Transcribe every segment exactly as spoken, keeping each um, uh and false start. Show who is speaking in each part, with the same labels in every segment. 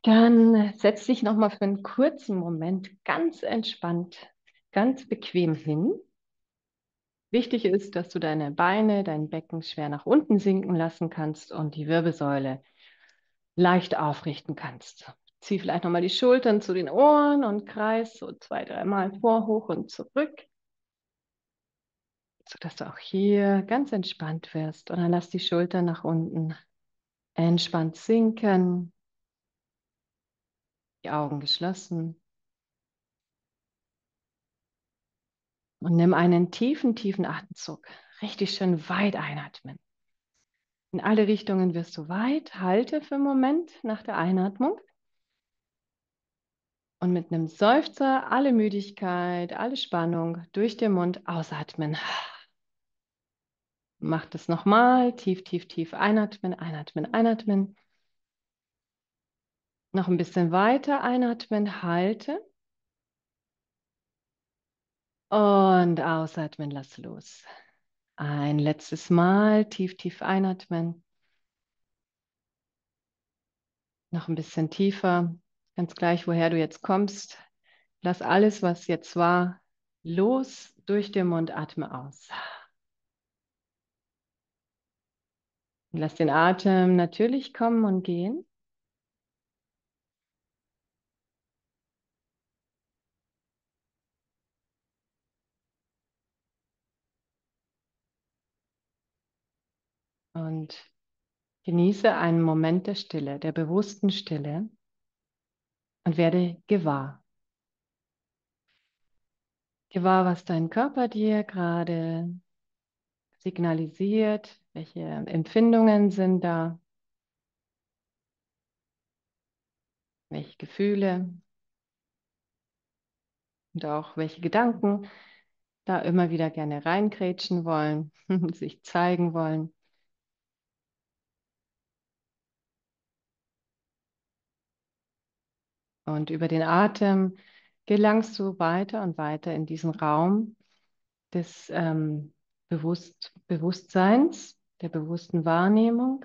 Speaker 1: Dann setz dich noch mal für einen kurzen Moment ganz entspannt, ganz bequem hin. Wichtig ist, dass du deine Beine, dein Becken schwer nach unten sinken lassen kannst und die Wirbelsäule leicht aufrichten kannst. Zieh vielleicht noch mal die Schultern zu den Ohren und kreis so zwei, dreimal vor, hoch und zurück, sodass du auch hier ganz entspannt wirst. Und dann lass die Schultern nach unten entspannt sinken, die Augen geschlossen. Und nimm einen tiefen, tiefen Atemzug. Richtig schön weit einatmen. In alle Richtungen wirst du weit. Halte für einen Moment nach der Einatmung. Und mit einem Seufzer alle Müdigkeit, alle Spannung durch den Mund ausatmen. Mach das nochmal. Tief, tief, tief einatmen, einatmen, einatmen. Noch ein bisschen weiter einatmen, halte. Und ausatmen, lass los. Ein letztes Mal tief, tief einatmen. Noch ein bisschen tiefer. Ganz gleich, woher du jetzt kommst. Lass alles, was jetzt war, los durch den Mund. Atme aus. Lass den Atem natürlich kommen und gehen. Und genieße einen Moment der Stille, der bewussten Stille und werde gewahr. Gewahr, was dein Körper dir gerade signalisiert, welche Empfindungen sind da, welche Gefühle und auch welche Gedanken da immer wieder gerne reinkrätschen wollen, sich zeigen wollen. Und über den Atem gelangst du weiter und weiter in diesen Raum des ähm, Bewusst Bewusstseins, der bewussten Wahrnehmung.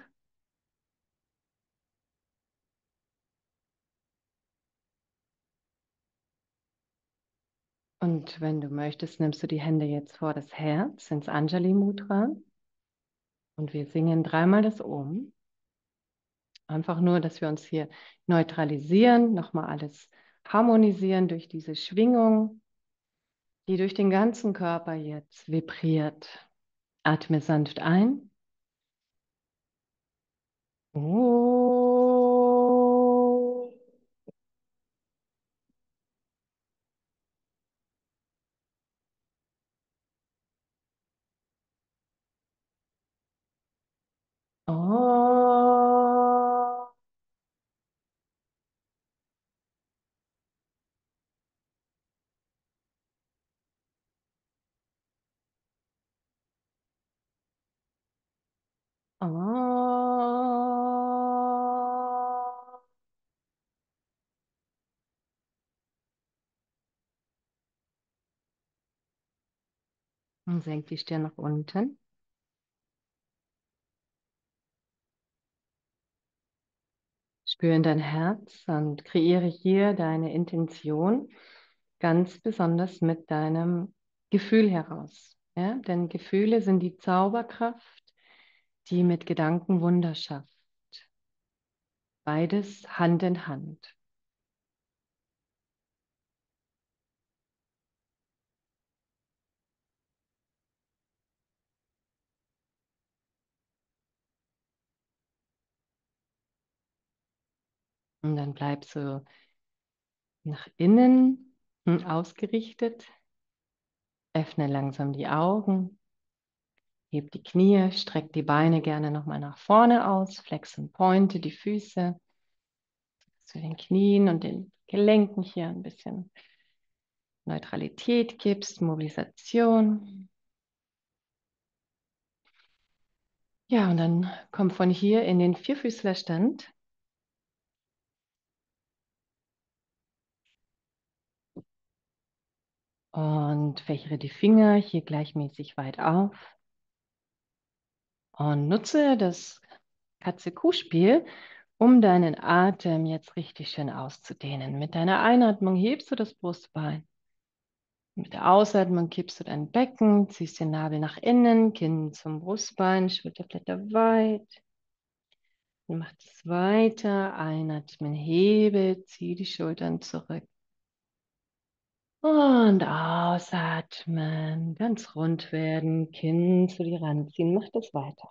Speaker 1: Und wenn du möchtest, nimmst du die Hände jetzt vor das Herz ins Anjali Mudra und wir singen dreimal das Om. Einfach nur, dass wir uns hier neutralisieren, nochmal alles harmonisieren durch diese Schwingung, die durch den ganzen Körper jetzt vibriert. Atme sanft ein. Oh. Oh. Oh. Und senk die Stirn nach unten. Spür in dein Herz und kreiere hier deine Intention ganz besonders mit deinem Gefühl heraus. Ja? Denn Gefühle sind die Zauberkraft, die mit Gedanken Wunder schafft. Beides Hand in Hand. Und dann bleib so nach innen ausgerichtet. Öffne langsam die Augen. Heb die Knie, streck die Beine gerne nochmal nach vorne aus, flex und pointe die Füße zu den Knien und den Gelenken hier ein bisschen Neutralität gibst, Mobilisation. Ja, und dann komm von hier in den Vierfüßlerstand. Und fächere die Finger hier gleichmäßig weit auf. Und nutze das Katze-Kuh-Spiel, um deinen Atem jetzt richtig schön auszudehnen. Mit deiner Einatmung hebst du das Brustbein. Mit der Ausatmung kippst du dein Becken, ziehst den Nabel nach innen, Kinn zum Brustbein, Schulterblätter weit. Und mach es weiter. Einatmen, hebe, zieh die Schultern zurück. Und ausatmen, ganz rund werden, Kinn zu dir ranziehen. Mach das weiter.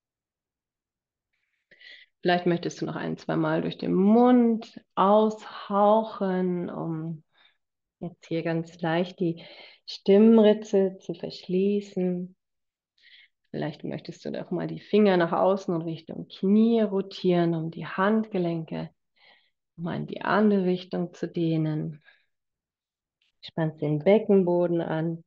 Speaker 1: Vielleicht möchtest du noch ein, zwei Mal durch den Mund aushauchen, um jetzt hier ganz leicht die Stimmritze zu verschließen. Vielleicht möchtest du doch mal die Finger nach außen und Richtung Knie rotieren, um die Handgelenke mal in die andere Richtung zu dehnen. Spannst den Beckenboden an.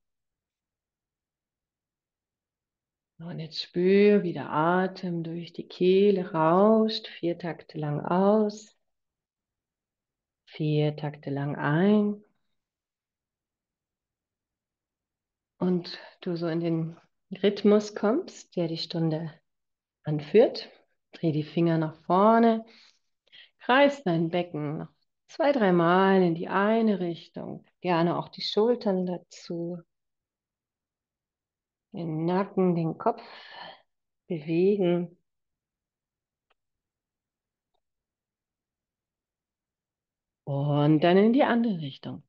Speaker 1: Und jetzt spür, wie der Atem durch die Kehle rauscht. Vier Takte lang aus. Vier Takte lang ein. Und du so in den Rhythmus kommst, der die Stunde anführt. Dreh die Finger nach vorne. Kreis dein Becken noch zwei, dreimal in die eine Richtung. Gerne auch die Schultern dazu. Den Nacken, den Kopf bewegen. Und dann in die andere Richtung.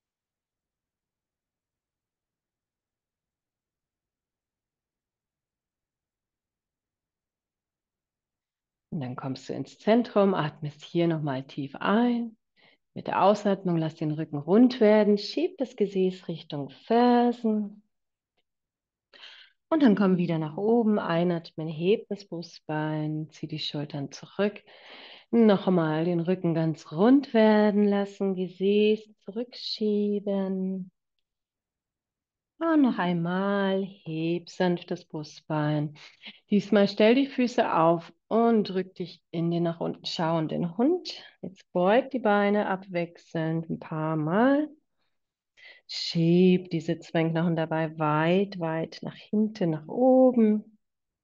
Speaker 1: Und dann kommst du ins Zentrum, atmest hier nochmal tief ein. Mit der Ausatmung lass den Rücken rund werden, schieb das Gesäß Richtung Fersen. Und dann komm wieder nach oben, einatmen, heb das Brustbein, zieh die Schultern zurück. Nochmal den Rücken ganz rund werden lassen, Gesäß zurückschieben. Und noch einmal, heb sanft das Brustbein. Diesmal stell die Füße auf und drück dich in den nach unten schauenden Hund. Jetzt beug die Beine abwechselnd ein paar Mal. Schieb die Sitzbeinknochen dabei weit, weit nach hinten, nach oben.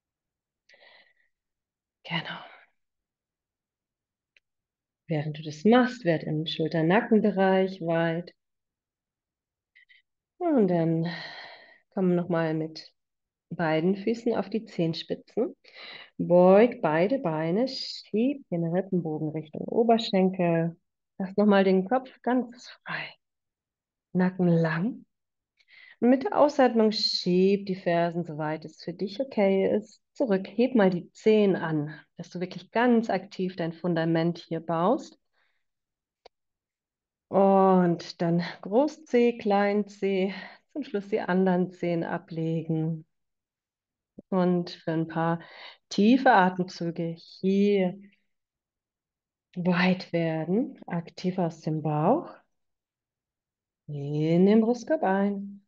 Speaker 1: Genau. Während du das machst, werd im Schulter-Nackenbereich weit. Und dann komm nochmal mit beiden Füßen auf die Zehenspitzen. Beug beide Beine, schieb den Rippenbogen Richtung Oberschenkel. Lass nochmal den Kopf ganz frei. Nacken lang. Und mit der Ausatmung schieb die Fersen, soweit es für dich okay ist, zurück. Heb mal die Zehen an, dass du wirklich ganz aktiv dein Fundament hier baust. Und dann Großzeh, Kleinzeh, zum Schluss die anderen Zehen ablegen. Und für ein paar tiefe Atemzüge hier weit werden, aktiv aus dem Bauch, in den Brustkorb ein,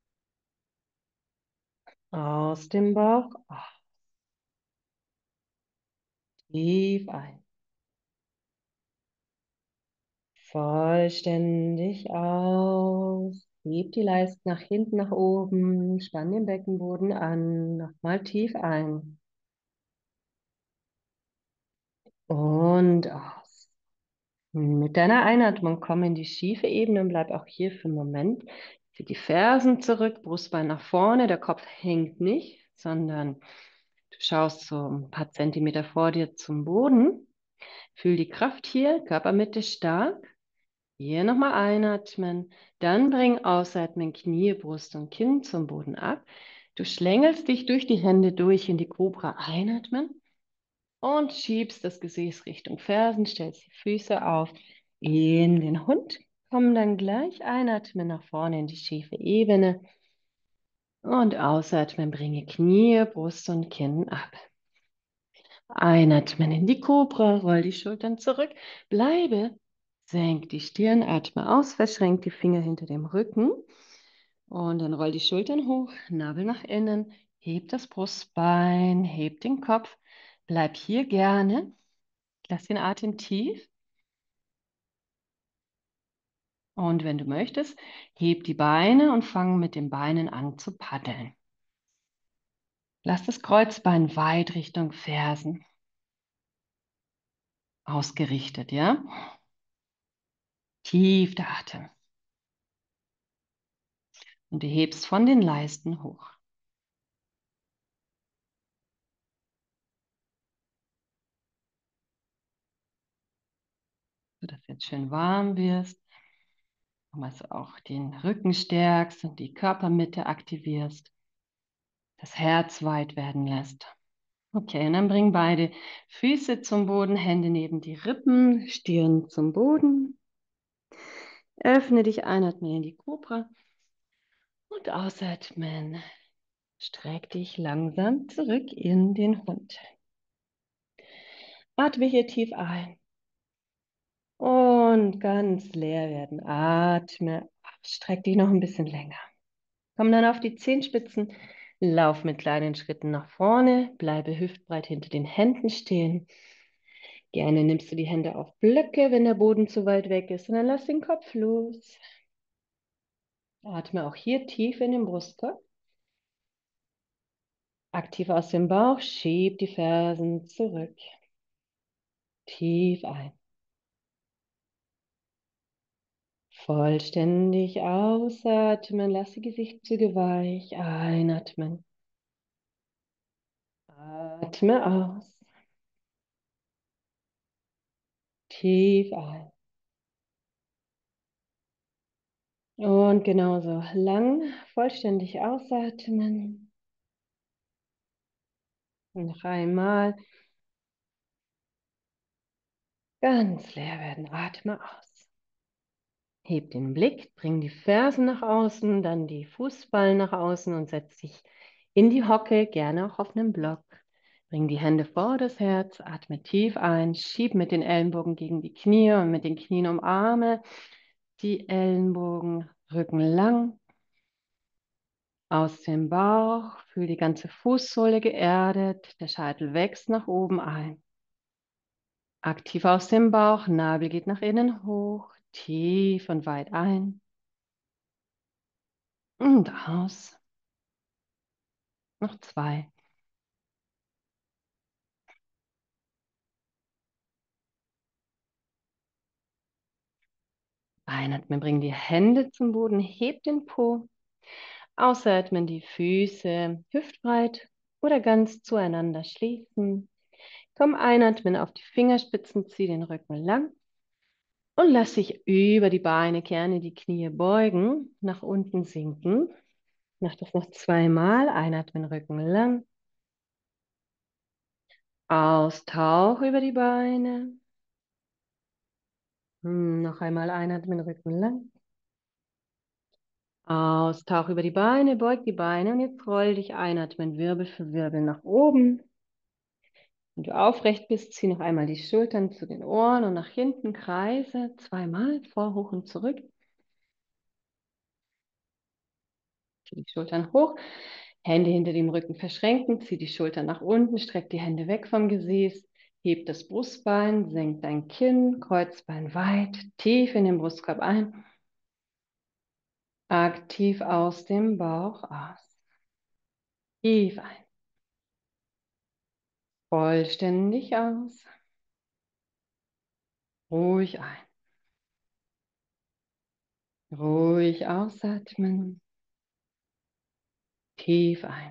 Speaker 1: aus dem Bauch, ach, tief ein, vollständig aus, heb die Leisten nach hinten, nach oben, spann den Beckenboden an, nochmal tief ein und aus. Mit deiner Einatmung komm in die schiefe Ebene und bleib auch hier für einen Moment. Zieh die Fersen zurück, Brustbein nach vorne, der Kopf hängt nicht, sondern du schaust so ein paar Zentimeter vor dir zum Boden. Fühl die Kraft hier, Körpermitte stark. Hier nochmal einatmen. Dann bring Ausatmen, Knie, Brust und Kinn zum Boden ab. Du schlängelst dich durch die Hände durch in die Kobra. Einatmen. Und schiebst das Gesäß Richtung Fersen, stellst die Füße auf in den Hund. Komm dann gleich einatmen nach vorne in die schiefe Ebene. Und ausatmen, bringe Knie, Brust und Kinn ab. Einatmen in die Kobra, roll die Schultern zurück. Bleibe, senk die Stirn, atme aus, verschränk die Finger hinter dem Rücken. Und dann roll die Schultern hoch, Nabel nach innen, heb das Brustbein, heb den Kopf. Bleib hier gerne. Lass den Atem tief. Und wenn du möchtest, heb die Beine und fang mit den Beinen an zu paddeln. Lass das Kreuzbein weit Richtung Fersen. ausgerichtet, ja? Tief der Atem. Und du hebst von den Leisten hoch. Sodass du jetzt schön warm wirst. Also auch den Rücken stärkst und die Körpermitte aktivierst. Das Herz weit werden lässt. Okay, und dann bring beide Füße zum Boden, Hände neben die Rippen, Stirn zum Boden. Öffne dich, einatmen in die Kobra und ausatmen. Streck dich langsam zurück in den Hund. Atme hier tief ein und ganz leer werden. Atme, streck dich noch ein bisschen länger. Komm dann auf die Zehenspitzen, lauf mit kleinen Schritten nach vorne, bleibe hüftbreit hinter den Händen stehen. Gerne nimmst du die Hände auf Blöcke, wenn der Boden zu weit weg ist, und dann lass den Kopf los. Atme auch hier tief in den Brustkorb. Aktiv aus dem Bauch, schieb die Fersen zurück. Tief ein. Vollständig ausatmen, lass die Gesichtszüge weich. Einatmen. Atme aus. Tief ein. Und genauso lang, vollständig ausatmen. Und noch einmal. Ganz leer werden. Atme aus. Heb den Blick, bring die Fersen nach außen, dann die Fußballen nach außen und setz dich in die Hocke, gerne auch auf einem Block. Bring die Hände vor das Herz, atme tief ein, schieb mit den Ellenbogen gegen die Knie und mit den Knien umarme die Ellenbogen, Rücken lang. Aus dem Bauch, fühl die ganze Fußsohle geerdet, der Scheitel wächst nach oben ein. Aktiv aus dem Bauch, Nabel geht nach innen hoch, tief und weit ein und aus. Noch zwei. Einatmen, bring die Hände zum Boden, heb den Po. Ausatmen, die Füße hüftbreit oder ganz zueinander schließen. Komm, einatmen auf die Fingerspitzen, zieh den Rücken lang und lass dich über die Beine, gerne die Knie beugen, nach unten sinken. Mach das noch zweimal. Einatmen, Rücken lang. Austauch über die Beine. Hm, noch einmal einatmen, Rücken lang. Austauch über die Beine, beug die Beine und jetzt roll dich einatmen, Wirbel für Wirbel nach oben. Wenn du aufrecht bist, zieh noch einmal die Schultern zu den Ohren und nach hinten kreise. Zweimal vor, hoch und zurück. Zieh die Schultern hoch, Hände hinter dem Rücken verschränken, zieh die Schultern nach unten, streck die Hände weg vom Gesäß, heb das Brustbein, senk dein Kinn, Kreuzbein weit, tief in den Brustkorb ein. Aktiv aus dem Bauch aus. Tief ein. Vollständig aus. Ruhig ein. Ruhig ausatmen. Tief ein.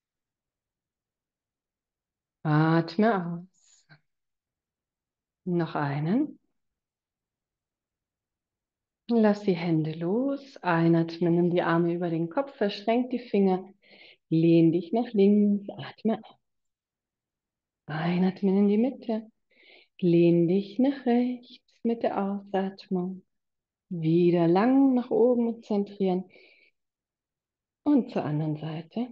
Speaker 1: Atme aus. Noch einen. Lass die Hände los. Einatmen, nimm die Arme über den Kopf, verschränk die Finger. Lehn dich nach links. Atme aus. Einatmen in die Mitte. Lehn dich nach rechts mit der Ausatmung. Wieder lang nach oben zentrieren. Und zur anderen Seite.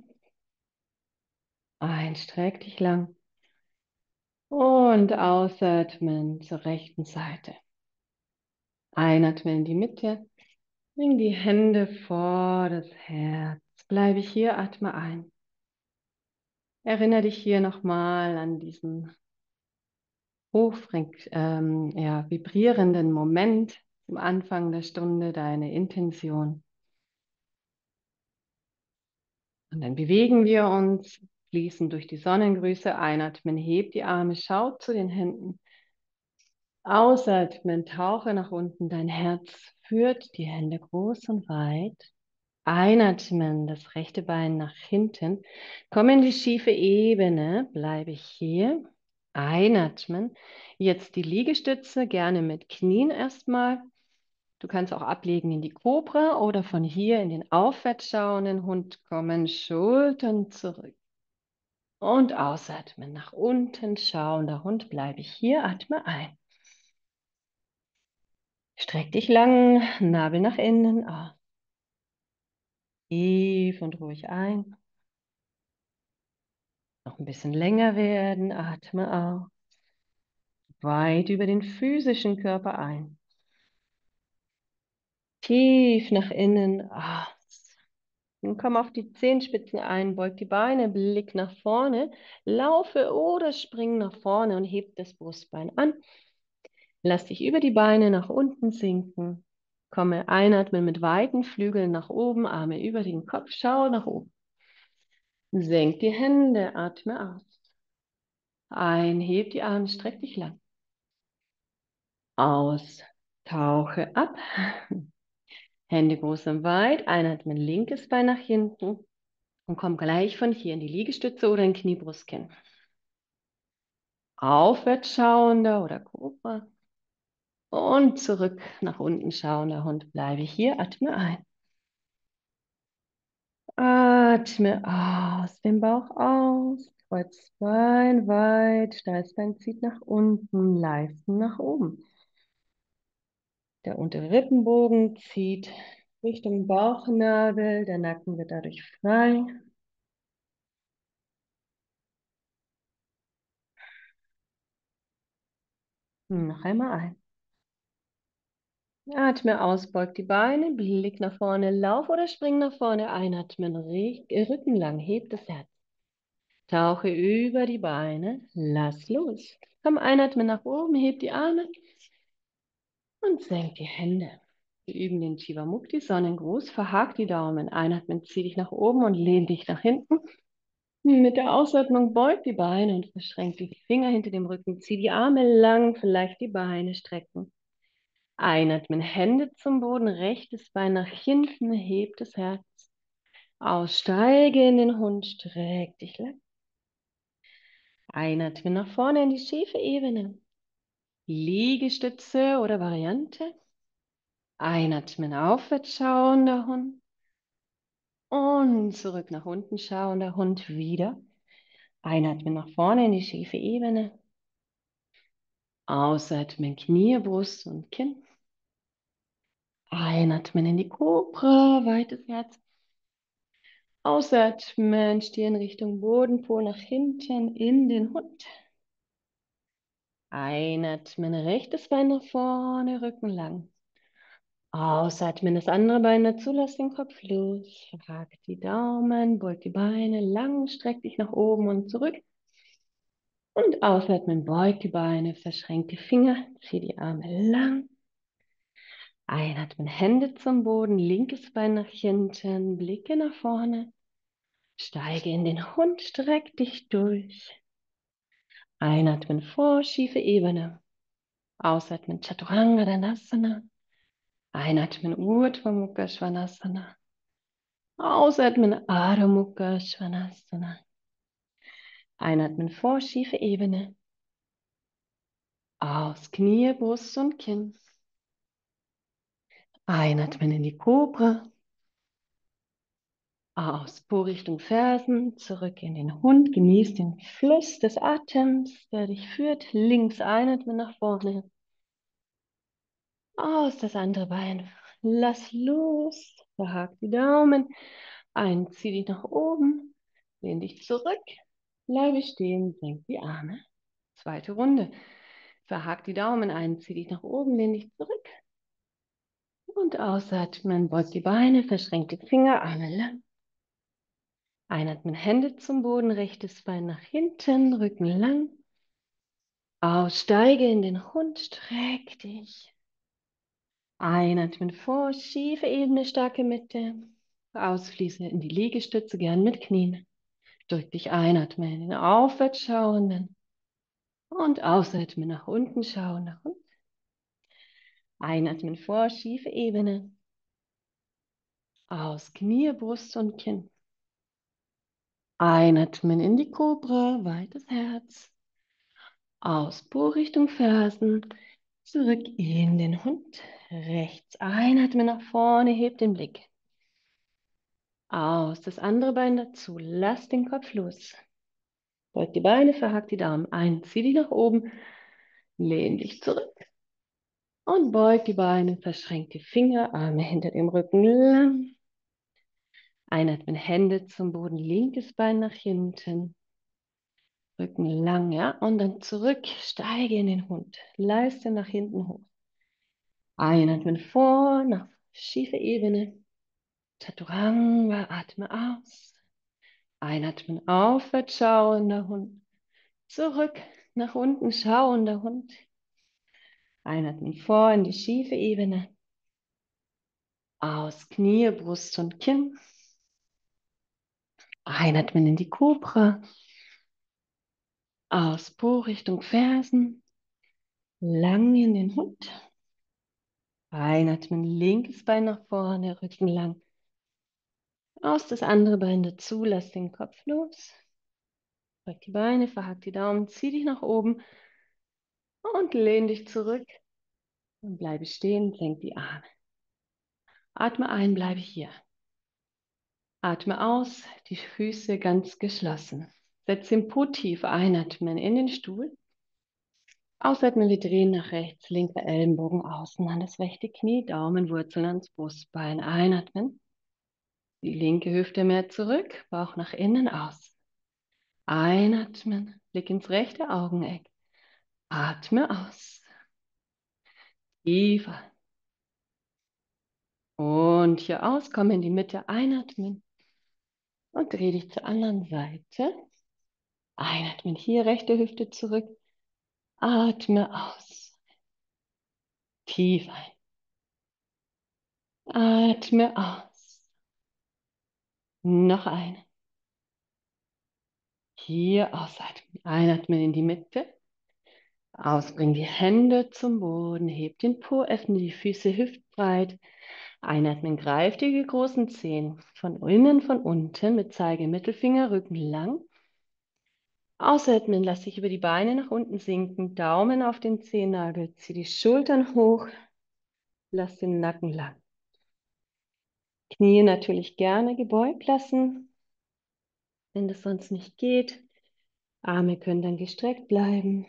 Speaker 1: Ein, streck dich lang. Und ausatmen zur rechten Seite. Einatmen in die Mitte. Bring die Hände vor das Herz. Bleibe hier, atme ein. Erinnere dich hier nochmal an diesen hoch ähm, ja, vibrierenden Moment am Anfang der Stunde, deine Intention. Und dann bewegen wir uns, fließen durch die Sonnengrüße, einatmen, hebt die Arme, schaut zu den Händen. Ausatmen, tauche nach unten, dein Herz führt die Hände groß und weit. Einatmen, das rechte Bein nach hinten. Komm in die schiefe Ebene, bleibe hier. Einatmen. Jetzt die Liegestütze, gerne mit Knien erstmal. Du kannst auch ablegen in die Kobra oder von hier in den aufwärts schauenden Hund kommen. Schultern zurück. Und ausatmen, nach unten schauender Hund, bleibe ich hier, atme ein. Streck dich lang, Nabel nach innen, aus. Tief und ruhig ein. Noch ein bisschen länger werden, atme aus. Weit über den physischen Körper ein. Tief nach innen, aus. Nun komm auf die Zehenspitzen ein, beug die Beine, Blick nach vorne, laufe oder spring nach vorne und heb das Brustbein an. Lass dich über die Beine nach unten sinken. Komme einatmen mit weiten Flügeln nach oben, Arme über den Kopf, schau nach oben. Senk die Hände, atme aus. Ein, heb die Arme, streck dich lang. Aus, tauche ab. Hände groß und weit, einatmen, linkes Bein nach hinten und komm gleich von hier in die Liegestütze oder in Kniebrustkinn. Aufwärts schauender oder Kobra. Und zurück nach unten schauender Hund. Bleibe hier, atme ein. Atme aus, den Bauch aus, Kreuzbein weit, Steißbein zieht nach unten, Leisten nach oben. Der untere Rippenbogen zieht Richtung Bauchnabel, der Nacken wird dadurch frei. Noch einmal ein. Atme aus, beug die Beine, Blick nach vorne, lauf oder spring nach vorne, einatmen, Rücken lang, heb das Herz. Tauche über die Beine, lass los. Komm, einatmen nach oben, heb die Arme und senk die Hände. Wir üben den Jivamukti, Sonnengruß, verhak die Daumen. Einatmen, zieh dich nach oben und lehn dich nach hinten. Mit der Ausatmung beug die Beine und verschränk die Finger hinter dem Rücken. Zieh die Arme lang, vielleicht die Beine strecken. Einatmen, Hände zum Boden, rechtes Bein nach hinten, heb das Herz. Aussteige in den Hund, streck dich lang. Einatmen nach vorne in die schiefe Ebene. Liegestütze oder Variante. Einatmen, aufwärts schauender Hund. Und zurück nach unten schauender Hund wieder. Einatmen nach vorne in die schiefe Ebene. Ausatmen, Knie, Brust und Kinn. Einatmen in die Kobra, weites Herz. Ausatmen, Stirn Richtung Boden, Po nach hinten in den Hund. Einatmen, rechtes Bein nach vorne, Rücken lang. Ausatmen, das andere Bein dazu, lass den Kopf los. Verhak die Daumen, beug die Beine lang, streck dich nach oben und zurück. Und ausatmen, beug die Beine, verschränk die Finger, zieh die Arme lang. Einatmen, Hände zum Boden, linkes Bein nach hinten, Blicke nach vorne. Steige in den Hund, streck dich durch. Einatmen vor, schiefe Ebene. Ausatmen, Chaturanga Danasana. Einatmen, Urdhva Mukha Svanasana. Ausatmen, Adho Mukha Svanasana. Einatmen vor, schiefe Ebene. Aus, Knie, Brust und Kinn. Einatmen in die Kobra. Aus, Po Richtung Fersen, zurück in den Hund. Genieß den Fluss des Atems, der dich führt. Links einatmen nach vorne. Aus, das andere Bein. Lass los. Verhak die Daumen. Ein, zieh dich nach oben. Lehn dich zurück. Bleibe stehen, senk die Arme. Zweite Runde. Verhak die Daumen ein, zieh dich nach oben, lehn dich zurück. Und ausatmen, beug die Beine, verschränk die Finger, Arme lang. Einatmen, Hände zum Boden, rechtes Bein nach hinten, Rücken lang. Aussteige in den Hund, streck dich. Einatmen vor, schiefe Ebene, starke Mitte. Ausfließe in die Liegestütze, gern mit Knien. Drück dich ein, atme in den aufwärts schauenden. Und ausatmen nach unten schauenden Hund. Einatmen vor, schiefe Ebene. Aus, Knie, Brust und Kinn. Einatmen in die Kobra, weites Herz. Aus, Po Richtung Fersen. Zurück in den Hund. Rechts einatmen nach vorne, hebt den Blick. Aus, das andere Bein dazu. Lass den Kopf los. Beug die Beine, verhack die Daumen ein. Zieh dich nach oben. Lehn dich zurück. Und beug die Beine, verschränk die Finger, Arme hinter dem Rücken lang. Einatmen, Hände zum Boden, linkes Bein nach hinten. Rücken lang, ja. Und dann zurück, steige in den Hund. Leiste nach hinten hoch. Einatmen vor, nach schiefe Ebene. Chaturanga, atme aus. Einatmen, aufwärts schauender Hund. Zurück, nach unten schauender Hund. Einatmen vor in die schiefe Ebene. Aus, Knie, Brust und Kinn. Einatmen in die Kobra. Aus, Po Richtung Fersen. Lang in den Hund. Einatmen, linkes Bein nach vorne, Rücken lang. Aus, das andere Bein dazu, lass den Kopf los. Beug die Beine, verhack die Daumen, zieh dich nach oben und lehn dich zurück. Und bleibe stehen, senk die Arme. Atme ein, bleibe hier. Atme aus, die Füße ganz geschlossen. Setz den Po tief, einatmen in den Stuhl. Ausatmen, wir drehen nach rechts, linker Ellenbogen außen an das rechte Knie, Daumenwurzeln ans Brustbein. Einatmen. Die linke Hüfte mehr zurück, Bauch nach innen aus. Einatmen, Blick ins rechte Augeneck. Atme aus. Tiefer. Und hier aus, komm in die Mitte, einatmen. Und dreh dich zur anderen Seite. Einatmen, hier rechte Hüfte zurück. Atme aus. Tief ein. Atme aus. Noch eine. Hier ausatmen. Einatmen in die Mitte. Ausbringen die Hände zum Boden. Hebt den Po, öffne die Füße hüftbreit. Einatmen, greift die großen Zehen von innen, von unten mit Zeige, Mittelfinger, Rücken lang. Ausatmen, lass dich über die Beine nach unten sinken. Daumen auf den Zehennagel. Zieh die Schultern hoch. Lass den Nacken lang. Knie natürlich gerne gebeugt lassen, wenn das sonst nicht geht. Arme können dann gestreckt bleiben.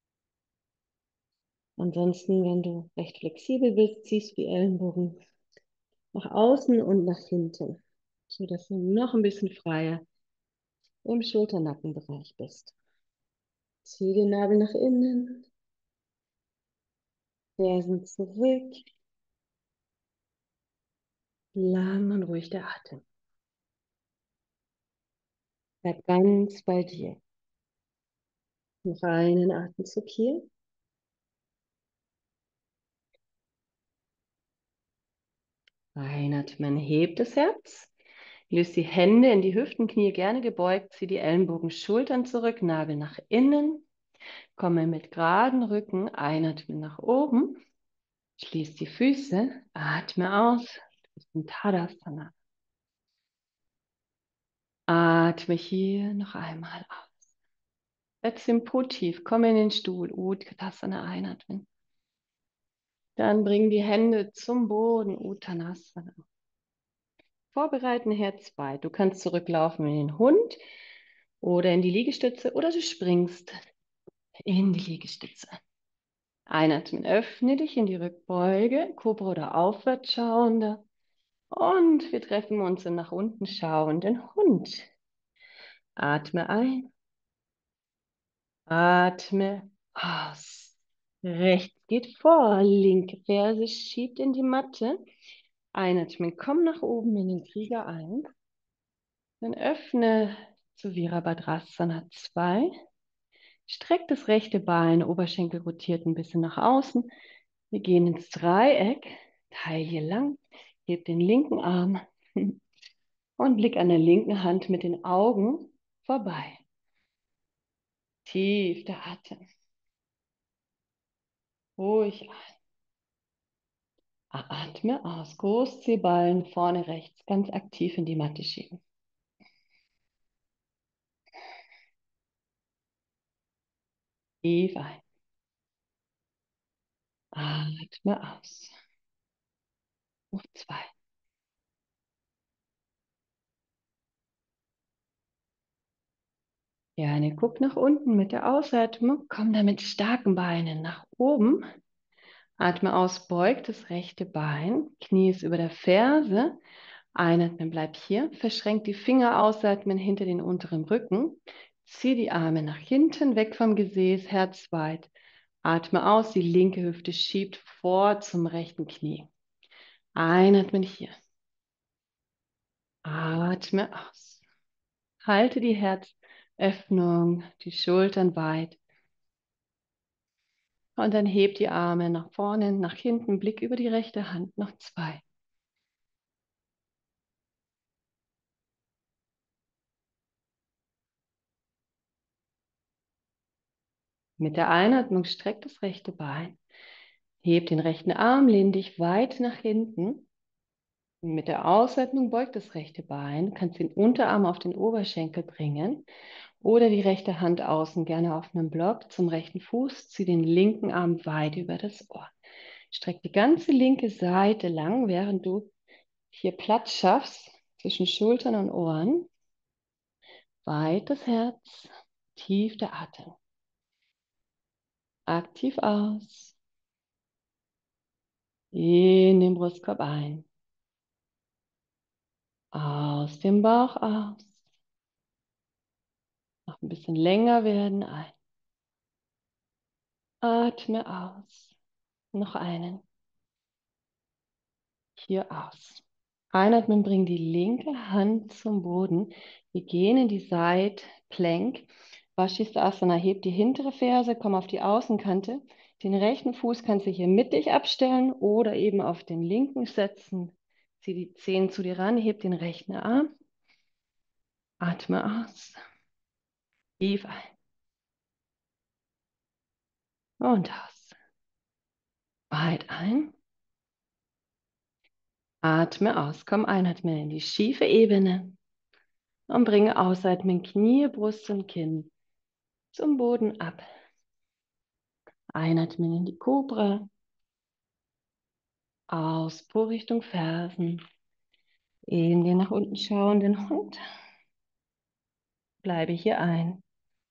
Speaker 1: Ansonsten, wenn du recht flexibel bist, ziehst du die Ellenbogen nach außen und nach hinten, sodass du noch ein bisschen freier im Schulternackenbereich bist. Zieh den Nabel nach innen, Fersen zurück, lang und ruhig der Atem. Bleib ganz bei dir. Noch einen Atemzug hier. Einatmen, hebt das Herz. Löst die Hände in die Hüften, Knie gerne gebeugt. Zieh die Ellenbogen, Schultern zurück, Nabel nach innen. Komme mit geraden Rücken, einatmen nach oben. Schließ die Füße, atme aus. Das ist ein Tadasana. Atme hier noch einmal aus. Setz den Po tief, komm in den Stuhl. Utkatasana einatmen. Dann bring die Hände zum Boden, Uttanasana. Vorbereiten, Herz weit. Du kannst zurücklaufen in den Hund oder in die Liegestütze oder du springst in die Liegestütze. Einatmen, öffne dich in die Rückbeuge, Kobra oder aufwärts schauender. Und wir treffen uns im nach unten schauenden Hund. Atme ein. Atme aus. Rechts geht vor, linke Ferse schiebt in die Matte. Einatmen, komm nach oben in den Krieger ein. Dann öffne zu Virabhadrasana zwei. Streck das rechte Bein, Oberschenkel rotiert ein bisschen nach außen. Wir gehen ins Dreieck, Taille lang, heb den linken Arm und Blick an der linken Hand mit den Augen vorbei. Tief der Atem. Ruhig ein. Atme aus. Großzehballen vorne rechts ganz aktiv in die Matte schieben. Tief ein. Atme aus. Noch zwei. Gerne guck nach unten mit der Ausatmung. Komm dann mit starken Beinen nach oben. Atme aus, beug das rechte Bein. Knie ist über der Ferse. Einatmen, bleib hier. Verschränk die Finger, ausatmen hinter den unteren Rücken. Zieh die Arme nach hinten, weg vom Gesäß, herzweit. Atme aus, die linke Hüfte schiebt vor zum rechten Knie. Einatmen hier. Atme aus. Halte die Herzöffnung, die Schultern weit. Und dann heb die Arme nach vorne, nach hinten, Blick über die rechte Hand. Noch zwei. Mit der Einatmung streck das rechte Bein. Heb den rechten Arm, lehn dich weit nach hinten. Mit der Ausatmung beug das rechte Bein. Du kannst den Unterarm auf den Oberschenkel bringen oder die rechte Hand außen, gerne auf einem Block zum rechten Fuß. Zieh den linken Arm weit über das Ohr. Streck die ganze linke Seite lang, während du hier Platz schaffst zwischen Schultern und Ohren. Weit das Herz, tief der Atem. Aktiv aus. In den Brustkorb ein. Aus dem Bauch aus. Noch ein bisschen länger werden. Ein. Atme aus. Noch einen. Hier aus. Einatmen, bring die linke Hand zum Boden. Wir gehen in die Side Plank. Vashisthasana, heb die hintere Ferse, komm auf die Außenkante. Den rechten Fuß kannst du hier mittig abstellen oder eben auf den linken setzen. Zieh die Zehen zu dir ran, heb den rechten Arm. Atme aus. Tief ein. Und aus. Weit ein. Atme aus. Komm, einatmen in die schiefe Ebene. Und bringe ausatmen Knie, Brust und Kinn zum Boden ab. Einatmen in die Kobra. Aus, Po Richtung Fersen. In den nach unten schauenden Hund. Bleibe hier ein.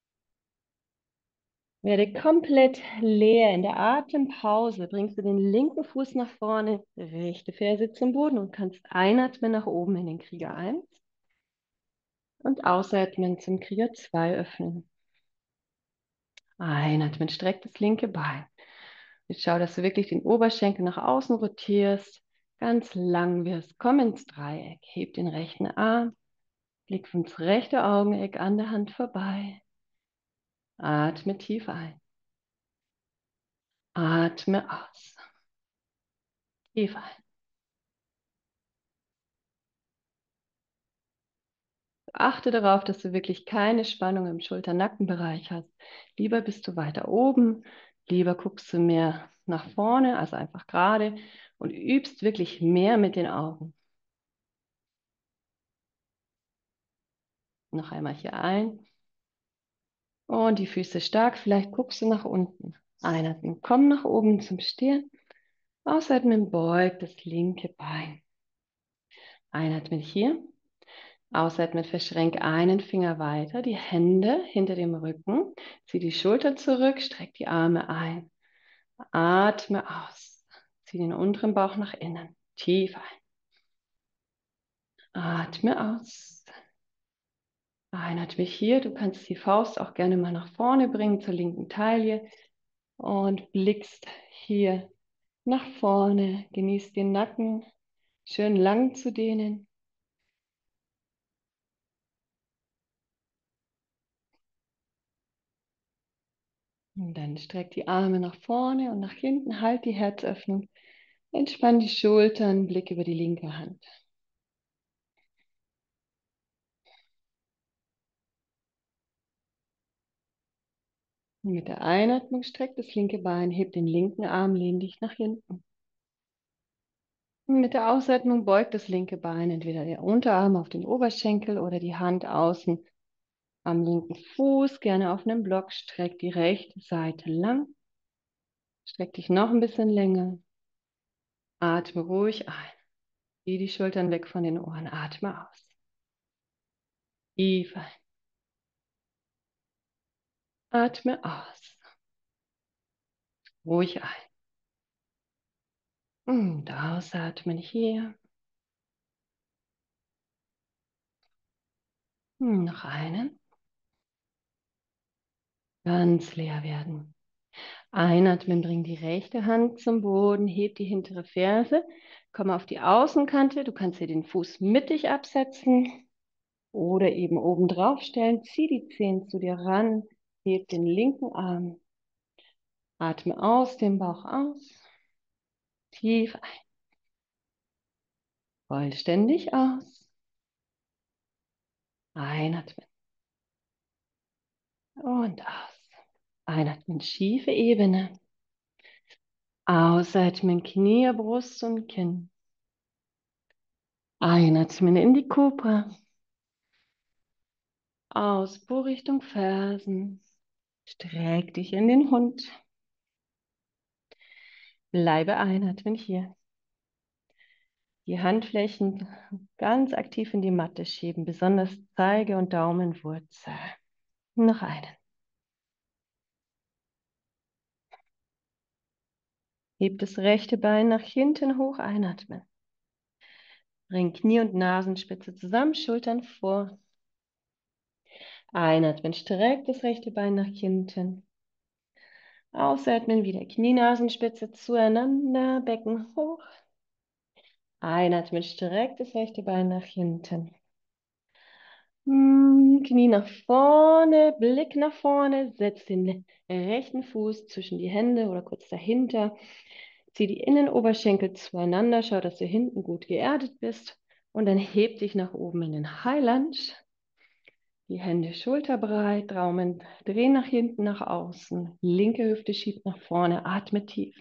Speaker 1: Werde komplett leer. In der Atempause bringst du den linken Fuß nach vorne, rechte Ferse zum Boden und kannst einatmen nach oben in den Krieger eins und ausatmen zum Krieger zwei öffnen. Einatmen, streck das linke Bein. Jetzt schau, dass du wirklich den Oberschenkel nach außen rotierst, ganz lang wirst. Komm ins Dreieck, heb den rechten Arm, blick ins rechte Augeneck an der Hand vorbei. Atme tief ein. Atme aus. Tief ein. Achte darauf, dass du wirklich keine Spannung im Schulter-Nackenbereich hast. Lieber bist du weiter oben, lieber guckst du mehr nach vorne, also einfach gerade und übst wirklich mehr mit den Augen. Noch einmal hier ein. Und die Füße stark, vielleicht guckst du nach unten. Einatmen, komm nach oben zum Stirn. Ausatmen, beug das linke Bein. Einatmen hier. Ausatmen, verschränk einen Finger weiter, die Hände hinter dem Rücken. Zieh die Schulter zurück, streck die Arme ein. Atme aus. Zieh den unteren Bauch nach innen. Tief ein. Atme aus. Einatme hier. Du kannst die Faust auch gerne mal nach vorne bringen zur linken Taille und blickst hier nach vorne. Genieß den Nacken schön lang zu dehnen. Und dann streck die Arme nach vorne und nach hinten. Halt die Herzöffnung. Entspann die Schultern. Blick über die linke Hand. Und mit der Einatmung streck das linke Bein. Heb den linken Arm. Lehn dich nach hinten. Mit der Ausatmung beugt das linke Bein entweder der Unterarm auf den Oberschenkel oder die Hand außen am linken Fuß, gerne auf einem Block. Streck die rechte Seite lang. Streck dich noch ein bisschen länger. Atme ruhig ein. Zieh die Schultern weg von den Ohren. Atme aus. Tief ein. Atme aus. Ruhig ein. Und ausatmen hier. Noch einen. Ganz leer werden. Einatmen, bring die rechte Hand zum Boden, heb die hintere Ferse, komm auf die Außenkante. Du kannst hier den Fuß mittig absetzen oder eben oben drauf stellen. Zieh die Zehen zu dir ran, heb den linken Arm. Atme aus dem Bauch aus. Tief ein. Vollständig aus. Einatmen. Und aus. Einatmen, schiefe Ebene. Ausatmen, Knie, Brust und Kinn. Einatmen in die Kobra. Ausbruch Richtung Fersen. Streck dich in den Hund. Bleibe einatmen hier. Die Handflächen ganz aktiv in die Matte schieben, besonders Zeige- und Daumenwurzel. Noch einen. Heb das rechte Bein nach hinten hoch, einatmen. Bring Knie und Nasenspitze zusammen, Schultern vor. Einatmen, streck das rechte Bein nach hinten. Ausatmen, wieder Knie, Nasenspitze zueinander, Becken hoch. Einatmen, streck das rechte Bein nach hinten. Knie nach vorne, Blick nach vorne, setz den rechten Fuß zwischen die Hände oder kurz dahinter. Zieh die Innenoberschenkel zueinander, schau, dass du hinten gut geerdet bist und dann heb dich nach oben in den High Lunge. Die Hände schulterbreit, Daumen drehen nach hinten, nach außen. Linke Hüfte schiebt nach vorne, atme tief.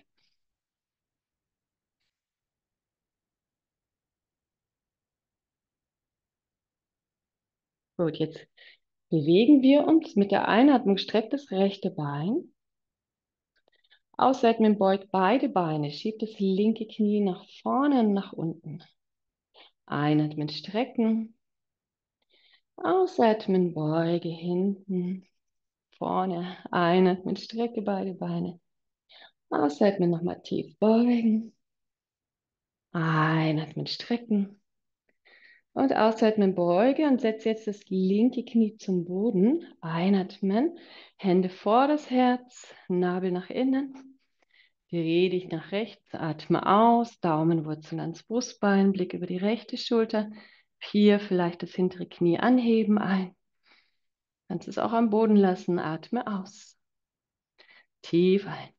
Speaker 1: Gut, jetzt bewegen wir uns mit der Einatmung, streckt das rechte Bein. Ausatmen, beugt beide Beine, schiebt das linke Knie nach vorne und nach unten. Einatmen, strecken. Ausatmen, beuge hinten, vorne. Einatmen, strecke beide Beine. Ausatmen, nochmal tief beugen. Einatmen, strecken. Und ausatmen, beuge und setze jetzt das linke Knie zum Boden. Einatmen, Hände vor das Herz, Nabel nach innen. Dreh dich nach rechts, atme aus, Daumenwurzel ans Brustbein, Blick über die rechte Schulter. Hier vielleicht das hintere Knie anheben, ein. Kannst es auch am Boden lassen, atme aus. Tief ein.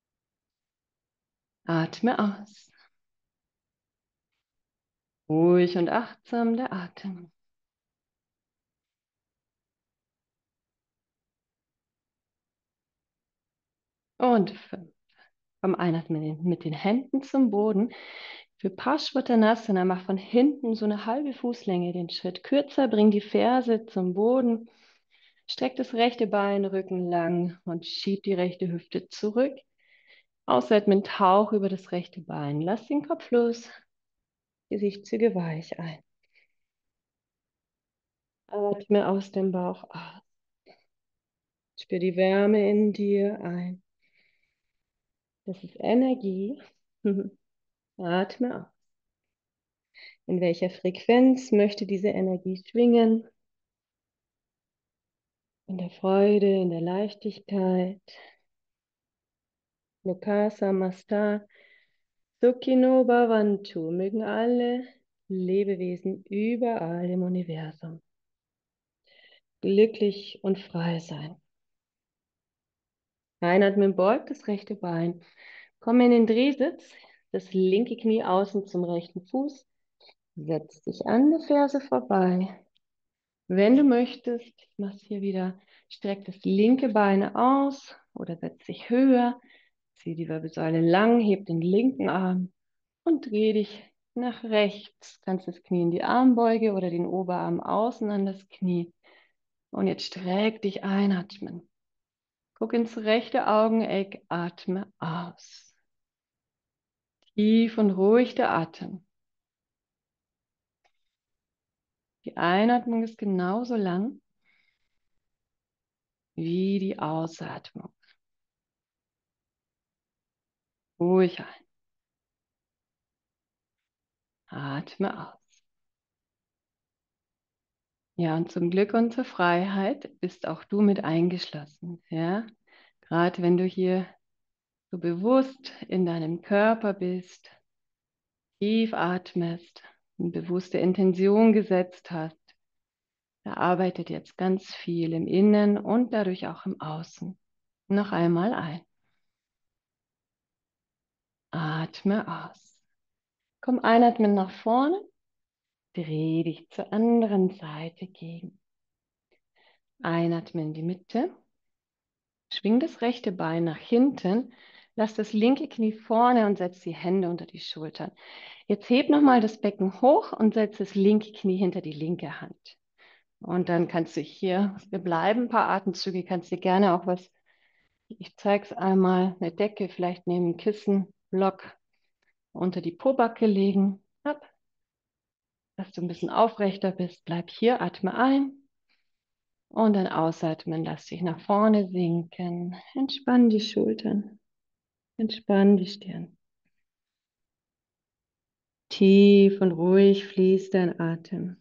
Speaker 1: Atme aus. Ruhig und achtsam der Atem. Und fünf. Komm, einatmen mit den Händen zum Boden. Für Paschimottanasana mach von hinten so eine halbe Fußlänge den Schritt kürzer, bring die Ferse zum Boden, streck das rechte Bein, Rücken lang und schieb die rechte Hüfte zurück. Ausatmen, tauch über das rechte Bein, lass den Kopf los, Gesichtszüge weich ein. Atme aus dem Bauch aus. Spür die Wärme in dir ein. Das ist Energie. Atme aus. In welcher Frequenz möchte diese Energie schwingen? In der Freude, in der Leichtigkeit. Lokasa Masta, Sukhino Bhavantu. Mögen alle Lebewesen überall im Universum glücklich und frei sein. Einatmen, beugt das rechte Bein. Komm in den Drehsitz. Das linke Knie außen zum rechten Fuß. Setz dich an der Ferse vorbei. Wenn du möchtest, machst hier wieder, streck das linke Bein aus oder setz dich höher. Zieh die Wirbelsäule lang, heb den linken Arm und dreh dich nach rechts. Kannst das Knie in die Armbeuge oder den Oberarm außen an das Knie. Und jetzt streck dich einatmen. Guck ins rechte Augeneck, atme aus. Tief und ruhig der Atem. Die Einatmung ist genauso lang wie die Ausatmung. Ruhig ein. Atme aus. Ja, und zum Glück und zur Freiheit bist auch du mit eingeschlossen. Ja, gerade wenn du hier so bewusst in deinem Körper bist, tief atmest, eine bewusste Intention gesetzt hast, da arbeitet jetzt ganz viel im Innen und dadurch auch im Außen. Noch einmal ein. Atme aus. Komm einatmen nach vorne. Dreh dich zur anderen Seite gegen. Einatmen in die Mitte. Schwing das rechte Bein nach hinten. Lass das linke Knie vorne und setz die Hände unter die Schultern. Jetzt heb nochmal das Becken hoch und setz das linke Knie hinter die linke Hand. Und dann kannst du hier, wir bleiben ein paar Atemzüge, kannst dir gerne auch was, ich zeige es einmal, eine Decke, vielleicht neben einem Kissen, Block unter die Pobacke legen. Ab, dass du ein bisschen aufrechter bist. Bleib hier, atme ein. Und dann ausatmen, lass dich nach vorne sinken. Entspann die Schultern. Entspann die Stirn. Tief und ruhig fließt dein Atem.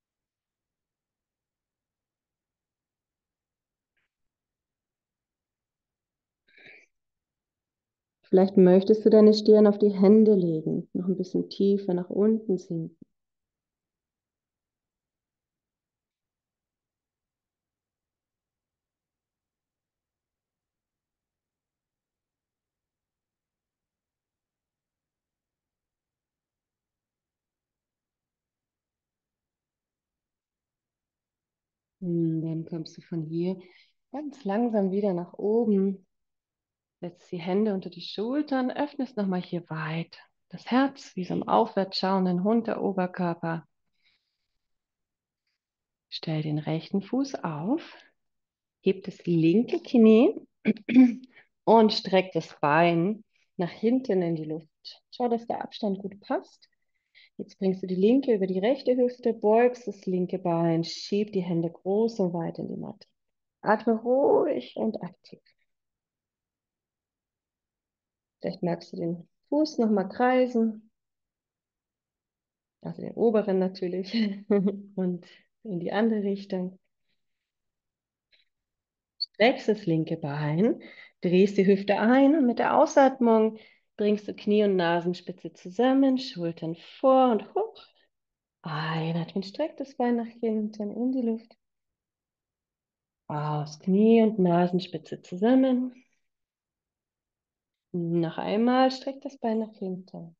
Speaker 1: Vielleicht möchtest du deine Stirn auf die Hände legen, noch ein bisschen tiefer nach unten sinken. Hm, Dann kommst du von hier ganz langsam wieder nach oben. Setzt die Hände unter die Schultern, öffnest nochmal hier weit. Das Herz wie so im aufwärts schauenden Hund, der Oberkörper. Stell den rechten Fuß auf, heb das linke Knie und streck das Bein nach hinten in die Luft. Schau, dass der Abstand gut passt. Jetzt bringst du die linke über die rechte Hüfte, beugst das linke Bein, schieb die Hände groß und weit in die Matte. Atme ruhig und aktiv. Vielleicht magst du den Fuß nochmal kreisen, also den oberen natürlich, und in die andere Richtung. Streckst das linke Bein, drehst die Hüfte ein und mit der Ausatmung bringst du Knie und Nasenspitze zusammen, Schultern vor und hoch. Einatmen, streck das Bein nach hinten in die Luft. Aus, Knie und Nasenspitze zusammen. Noch einmal, streck das Bein nach hinten.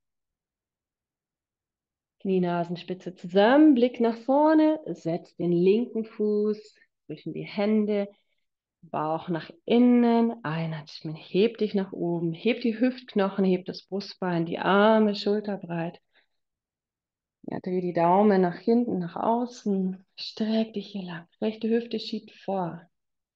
Speaker 1: Knie, Nasenspitze zusammen, Blick nach vorne, setz den linken Fuß zwischen die Hände, Bauch nach innen, einatmen, heb dich nach oben, heb die Hüftknochen, heb das Brustbein, die Arme schulterbreit. Ja, dreh die Daumen nach hinten, nach außen, streck dich hier lang. Rechte Hüfte schiebt vor.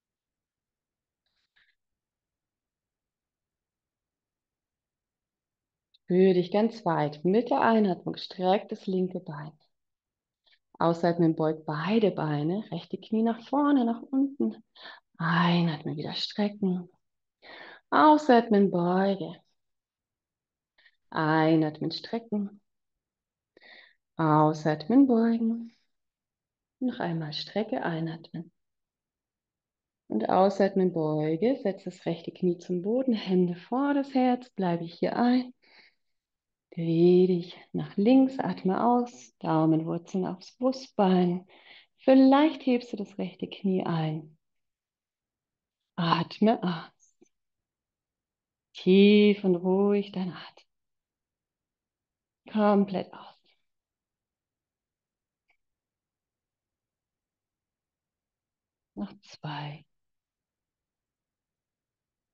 Speaker 1: Spür dich ganz weit. Mit der Einatmung streck das linke Bein. Ausatmen, beug beide Beine, rechte Knie nach vorne, nach unten. Einatmen, wieder strecken. Ausatmen, beuge. Einatmen, strecken. Ausatmen, beugen. Noch einmal strecke, einatmen. Und ausatmen, beuge. Setz das rechte Knie zum Boden, Hände vor das Herz. Bleibe ich hier ein. Dreh dich nach links, atme aus. Daumenwurzeln aufs Brustbein. Vielleicht hebst du das rechte Knie ein. Atme aus. Tief und ruhig dein Atem. Komplett aus. Noch zwei.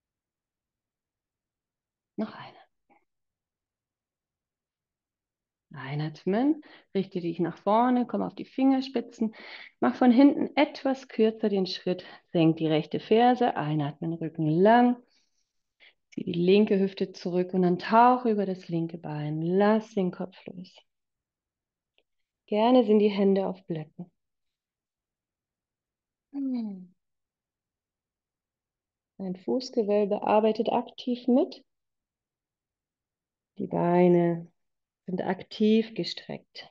Speaker 1: Noch eine. Einatmen, richte dich nach vorne, komm auf die Fingerspitzen, mach von hinten etwas kürzer den Schritt, senk die rechte Ferse, einatmen, Rücken lang, zieh die linke Hüfte zurück und dann tauche über das linke Bein, lass den Kopf los. Gerne sind die Hände auf Blöcken. Dein Fußgewölbe arbeitet aktiv mit, die Beine sind aktiv gestreckt.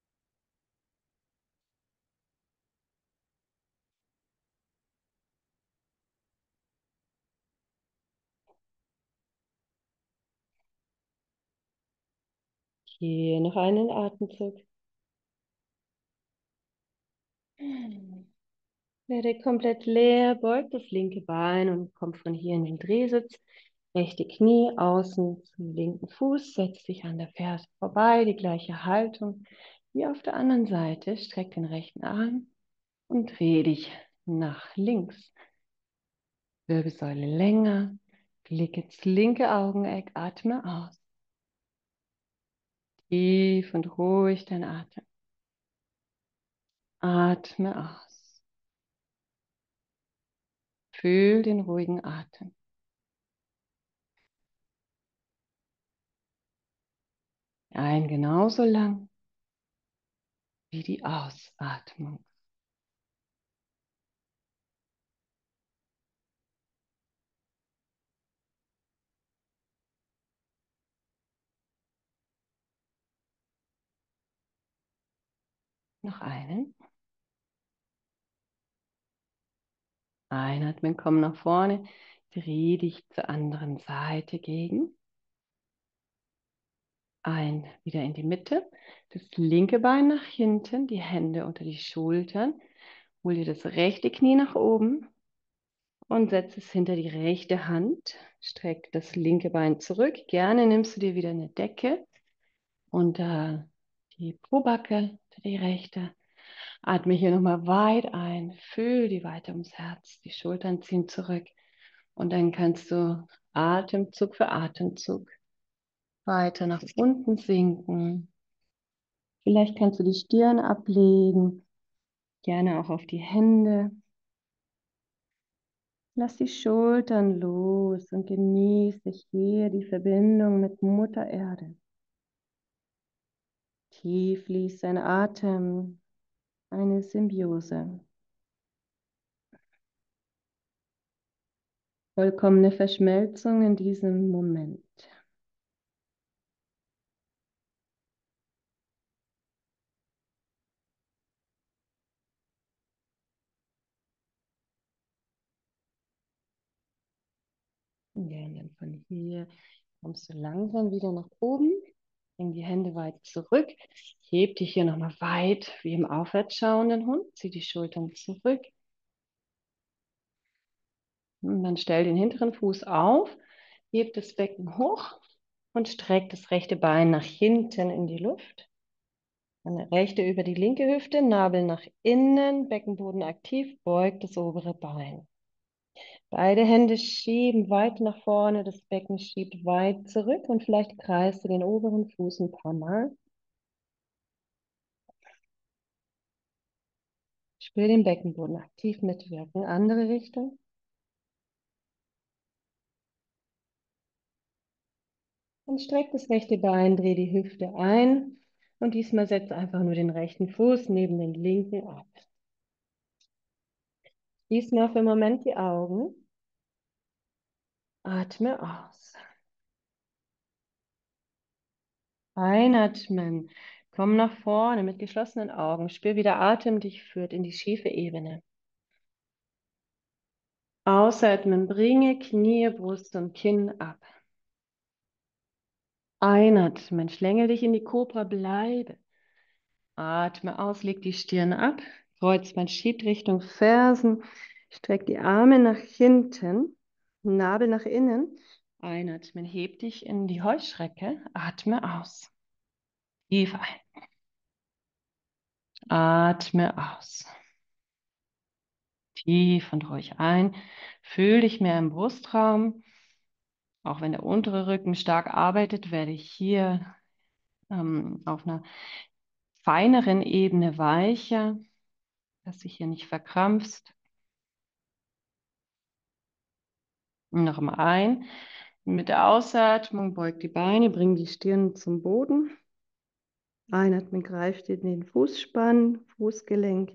Speaker 1: Hier noch einen Atemzug. Werde komplett leer, beug das linke Bein und komm von hier in den Drehsitz. Rechte Knie außen zum linken Fuß, setz dich an der Ferse vorbei, die gleiche Haltung wie auf der anderen Seite. Streck den rechten Arm und dreh dich nach links. Wirbelsäule länger, Blick ins linke Augeneck, atme aus. Tief und ruhig dein Atem. Atme aus. Fühl den ruhigen Atem. Ein genauso lang wie die Ausatmung. Noch einen. Einatmen, komm nach vorne. Dreh dich zur anderen Seite gegen. Ein, wieder in die Mitte. Das linke Bein nach hinten, die Hände unter die Schultern. Hol dir das rechte Knie nach oben und setz es hinter die rechte Hand. Streck das linke Bein zurück. Gerne nimmst du dir wieder eine Decke unter die Pobacke, unter die rechte. Atme hier nochmal weit ein. Fühl die Weite ums Herz. Die Schultern ziehen zurück. Und dann kannst du Atemzug für Atemzug weiter nach unten sinken. Vielleicht kannst du die Stirn ablegen, gerne auch auf die Hände. Lass die Schultern los und genieße hier die Verbindung mit Mutter Erde. Tief fließt dein Atem, eine Symbiose. Vollkommene Verschmelzung in diesem Moment. Ja, und dann von hier kommst du langsam wieder nach oben. Bring die Hände weit zurück. Heb dich hier nochmal weit wie im aufwärts schauenden Hund. Zieh die Schultern zurück. Und dann stell den hinteren Fuß auf. Heb das Becken hoch und streck das rechte Bein nach hinten in die Luft. Dann rechte über die linke Hüfte, Nabel nach innen, Beckenboden aktiv, beug das obere Bein. Beide Hände schieben weit nach vorne, das Becken schiebt weit zurück und vielleicht kreist du den oberen Fuß ein paar Mal. Spür den Beckenboden aktiv mitwirken. Andere Richtung. Und streck das rechte Bein, dreh die Hüfte ein. Und diesmal setze einfach nur den rechten Fuß neben den linken ab. Schließ mal für einen Moment die Augen. Atme aus. Einatmen. Komm nach vorne mit geschlossenen Augen. Spür, wie der Atem dich führt in die schiefe Ebene. Ausatmen. Bringe Knie, Brust und Kinn ab. Einatmen. Schlängel dich in die Kobra. Bleibe. Atme aus. Leg die Stirn ab. Kreuzbein schiebt Richtung Fersen. Streck die Arme nach hinten. Nabel nach innen. Einatmen. Heb dich in die Heuschrecke. Atme aus. Tief ein. Atme aus. Tief und ruhig ein. Fühl dich mehr im Brustraum. Auch wenn der untere Rücken stark arbeitet, werde ich hier ähm, auf einer feineren Ebene weicher, dass du hier nicht verkrampfst. Und noch mal ein. Mit der Ausatmung beug die Beine, bring die Stirn zum Boden. Einatmen, greift in den Fußspann, Fußgelenk.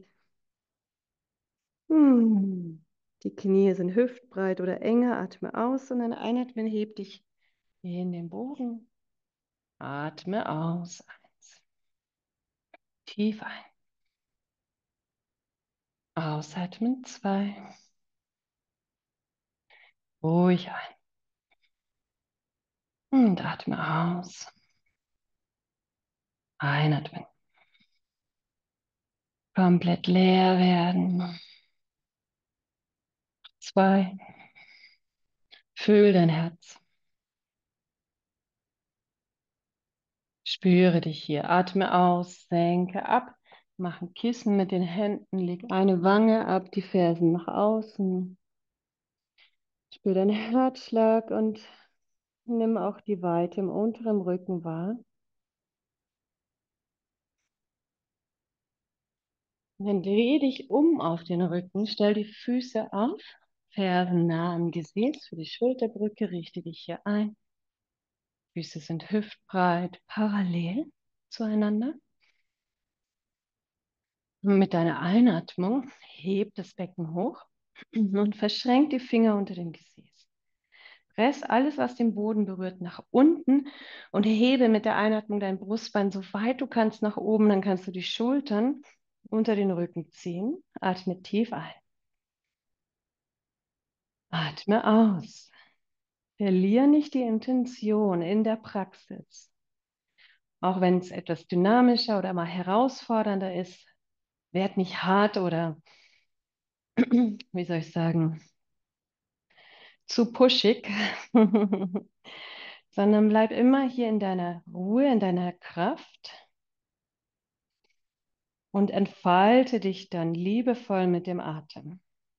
Speaker 1: Hm. Die Knie sind hüftbreit oder enger. Atme aus und dann einatmen, heb dich in den Boden. Atme aus. Eins. Tief ein. Ausatmen. Zwei. Ruhig ein. Und atme aus. Einatmen. Komplett leer werden. Zwei. Fühl dein Herz. Spüre dich hier. Atme aus. Senke ab. Mach ein Kissen mit den Händen. Leg eine Wange ab. Die Fersen nach außen. Spür deinen Herzschlag und nimm auch die Weite im unteren Rücken wahr. Und dann dreh dich um auf den Rücken, stell die Füße auf, Fersen nah am Gesäß für die Schulterbrücke, richte dich hier ein. Füße sind hüftbreit, parallel zueinander. Und mit deiner Einatmung heb das Becken hoch und verschränk die Finger unter dem Gesäß. Press alles, was den Boden berührt, nach unten und hebe mit der Einatmung dein Brustbein so weit du kannst nach oben. Dann kannst du die Schultern unter den Rücken ziehen. Atme tief ein. Atme aus. Verlier nicht die Intention in der Praxis. Auch wenn es etwas dynamischer oder mal herausfordernder ist, werd nicht hart oder, wie soll ich sagen, zu pushig, sondern bleib immer hier in deiner Ruhe, in deiner Kraft und entfalte dich dann liebevoll mit dem Atem.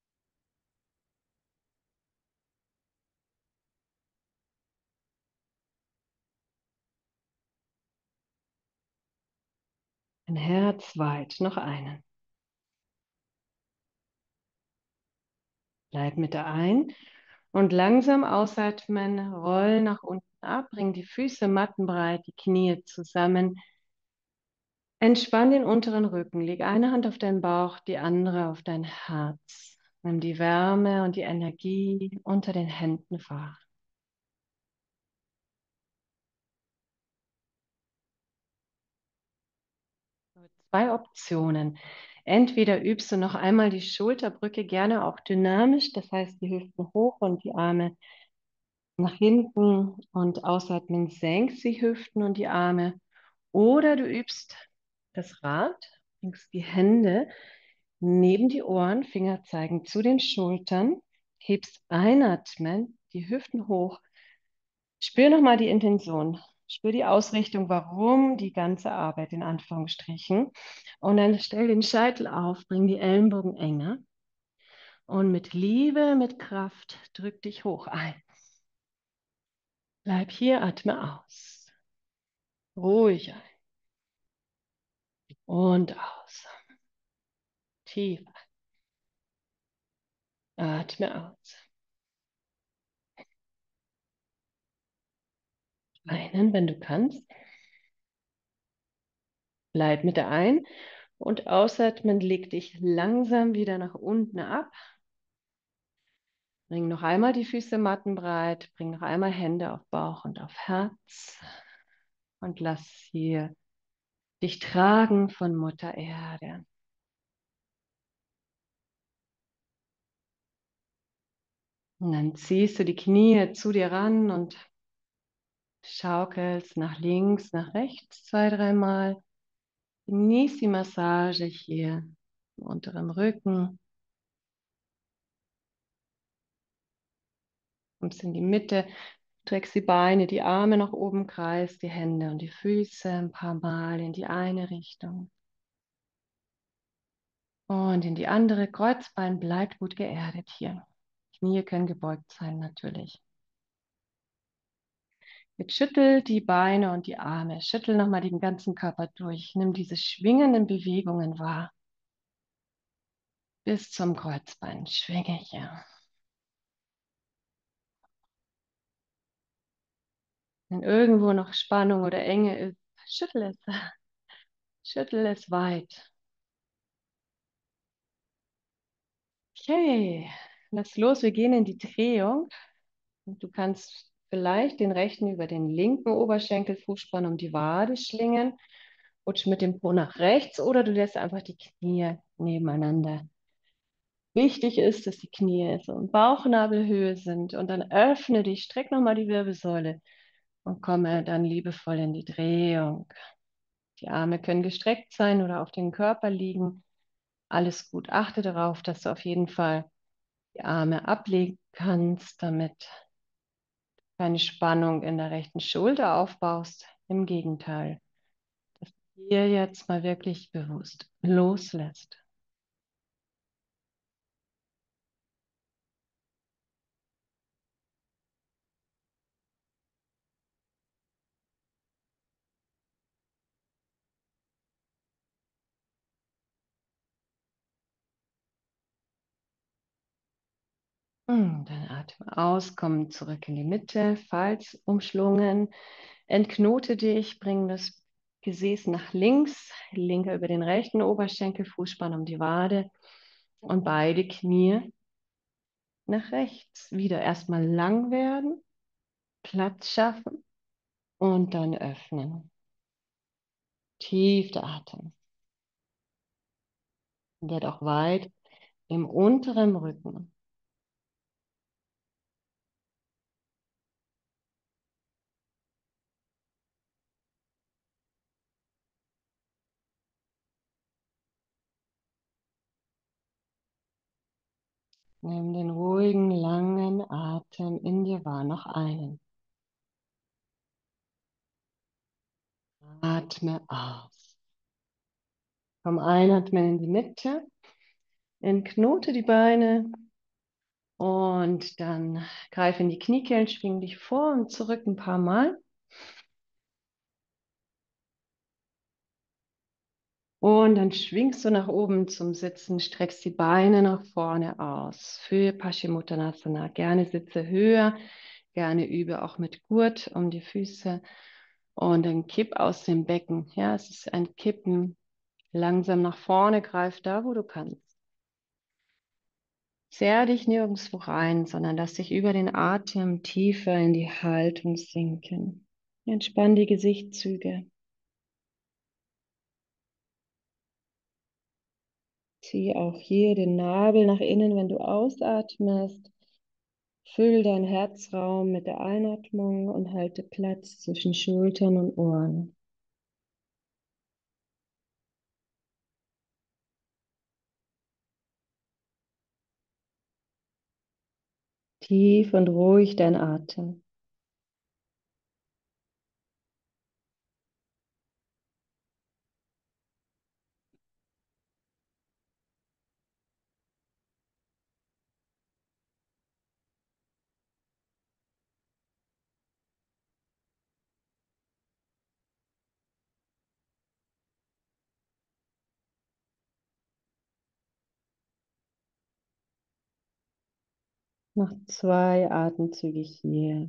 Speaker 1: Ein Herz weit, noch einen. Bleib mit der ein und langsam ausatmen, roll nach unten ab, bring die Füße mattenbreit, die Knie zusammen. Entspann den unteren Rücken, leg eine Hand auf deinen Bauch, die andere auf dein Herz. Nimm die Wärme und die Energie unter den Händen wahr. Zwei Optionen. Entweder übst du noch einmal die Schulterbrücke, gerne auch dynamisch, das heißt die Hüften hoch und die Arme nach hinten und ausatmen, senkst die Hüften und die Arme. Oder du übst das Rad, bringst die Hände neben die Ohren, Finger zeigen zu den Schultern, hebst einatmen, die Hüften hoch. Spür nochmal die Intention. Spür die Ausrichtung, warum die ganze Arbeit in Anführungsstrichen. Und dann stell den Scheitel auf, bring die Ellenbogen enger. Und mit Liebe, mit Kraft drück dich hoch ein. Bleib hier, atme aus. Ruhig ein. Und aus. Tief ein. Atme aus. Einen, wenn du kannst. Bleib mit der ein. Und ausatmen, leg dich langsam wieder nach unten ab. Bring noch einmal die Füße mattenbreit. Bring noch einmal Hände auf Bauch und auf Herz. Und lass hier dich tragen von Mutter Erde. Und dann ziehst du die Knie zu dir ran und schaukelst nach links, nach rechts zwei, dreimal. Genieß die Massage hier im unteren Rücken. Kommst in die Mitte, trägst die Beine, die Arme nach oben, kreist die Hände und die Füße ein paar Mal in die eine Richtung. Und in die andere. Kreuzbein bleibt gut geerdet hier. Knie können gebeugt sein, natürlich. Jetzt schüttel die Beine und die Arme. Schüttel nochmal den ganzen Körper durch. Nimm diese schwingenden Bewegungen wahr. Bis zum Kreuzbein. Schwinge hier. Wenn irgendwo noch Spannung oder Enge ist, schüttel es. Schüttel es weit. Okay, lass los. Wir gehen in die Drehung. Und du kannst vielleicht den rechten über den linken Oberschenkelfußspann um die Wade schlingen. Rutsch mit dem Po nach rechts oder du lässt einfach die Knie nebeneinander. Wichtig ist, dass die Knie so in Bauchnabelhöhe sind und dann öffne dich, streck nochmal die Wirbelsäule und komme dann liebevoll in die Drehung. Die Arme können gestreckt sein oder auf den Körper liegen. Alles gut. Achte darauf, dass du auf jeden Fall die Arme ablegen kannst, damit du keine Spannung in der rechten Schulter aufbaust. Im Gegenteil, dass du hier jetzt mal wirklich bewusst loslässt. Hm, Dann atme aus, komm zurück in die Mitte, Falz umschlungen, entknote dich, bring das Gesäß nach links, linker über den rechten Oberschenkel, Fußspann um die Wade und beide Knie nach rechts. Wieder erstmal lang werden, Platz schaffen und dann öffnen. Tief der Atem. Werd auch weit im unteren Rücken. Nimm den ruhigen, langen Atem in dir wahr. Noch einen. Atme aus. Komm einatmen in die Mitte. Entknote die Beine und dann greif in die Kniekehlen, schwing dich vor und zurück ein paar Mal. Und dann schwingst du nach oben zum Sitzen, streckst die Beine nach vorne aus für Paschimottanasana. Gerne sitze höher, gerne übe auch mit Gurt um die Füße und dann kipp aus dem Becken. Ja, es ist ein Kippen. Langsam nach vorne, greif da, wo du kannst. Zerr dich nirgendwo rein, sondern lass dich über den Atem tiefer in die Haltung sinken. Entspann die Gesichtszüge. Zieh auch hier den Nabel nach innen, wenn du ausatmest. Füll deinen Herzraum mit der Einatmung und halte Platz zwischen Schultern und Ohren. Tief und ruhig dein Atem. Noch zwei Atemzüge hier.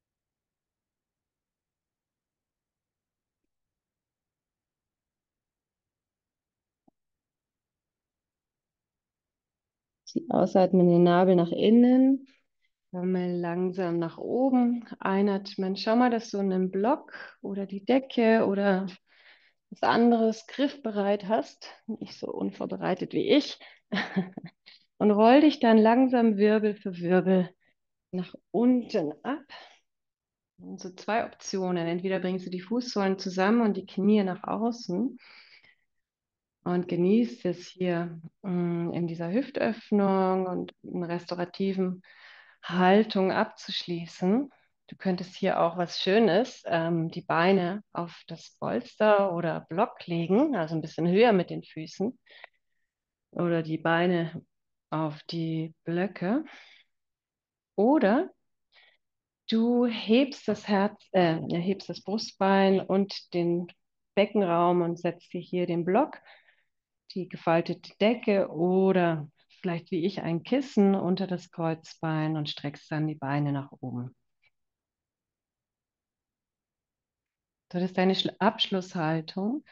Speaker 1: Zieh ausatmen den Nabel nach innen. Komme langsam nach oben. Einatmen. Schau mal, dass du einen Block oder die Decke oder was anderes griffbereit hast. Nicht so unvorbereitet wie ich. Und roll dich dann langsam Wirbel für Wirbel nach unten ab. Und so zwei Optionen. Entweder bringst du die Fußsohlen zusammen und die Knie nach außen und genießt es hier mm, in dieser Hüftöffnung und in restaurativen Haltung abzuschließen. Du könntest hier auch was Schönes, ähm, die Beine auf das Polster oder Block legen, also ein bisschen höher mit den Füßen oder die Beine auf die Blöcke. Oder Du hebst das Herz, äh, ja, hebst das Brustbein und den Beckenraum und setzt dir hier den Block, die gefaltete Decke oder vielleicht wie ich ein Kissen unter das Kreuzbein und streckst dann die Beine nach oben. Das ist deine Schla- Abschlusshaltung.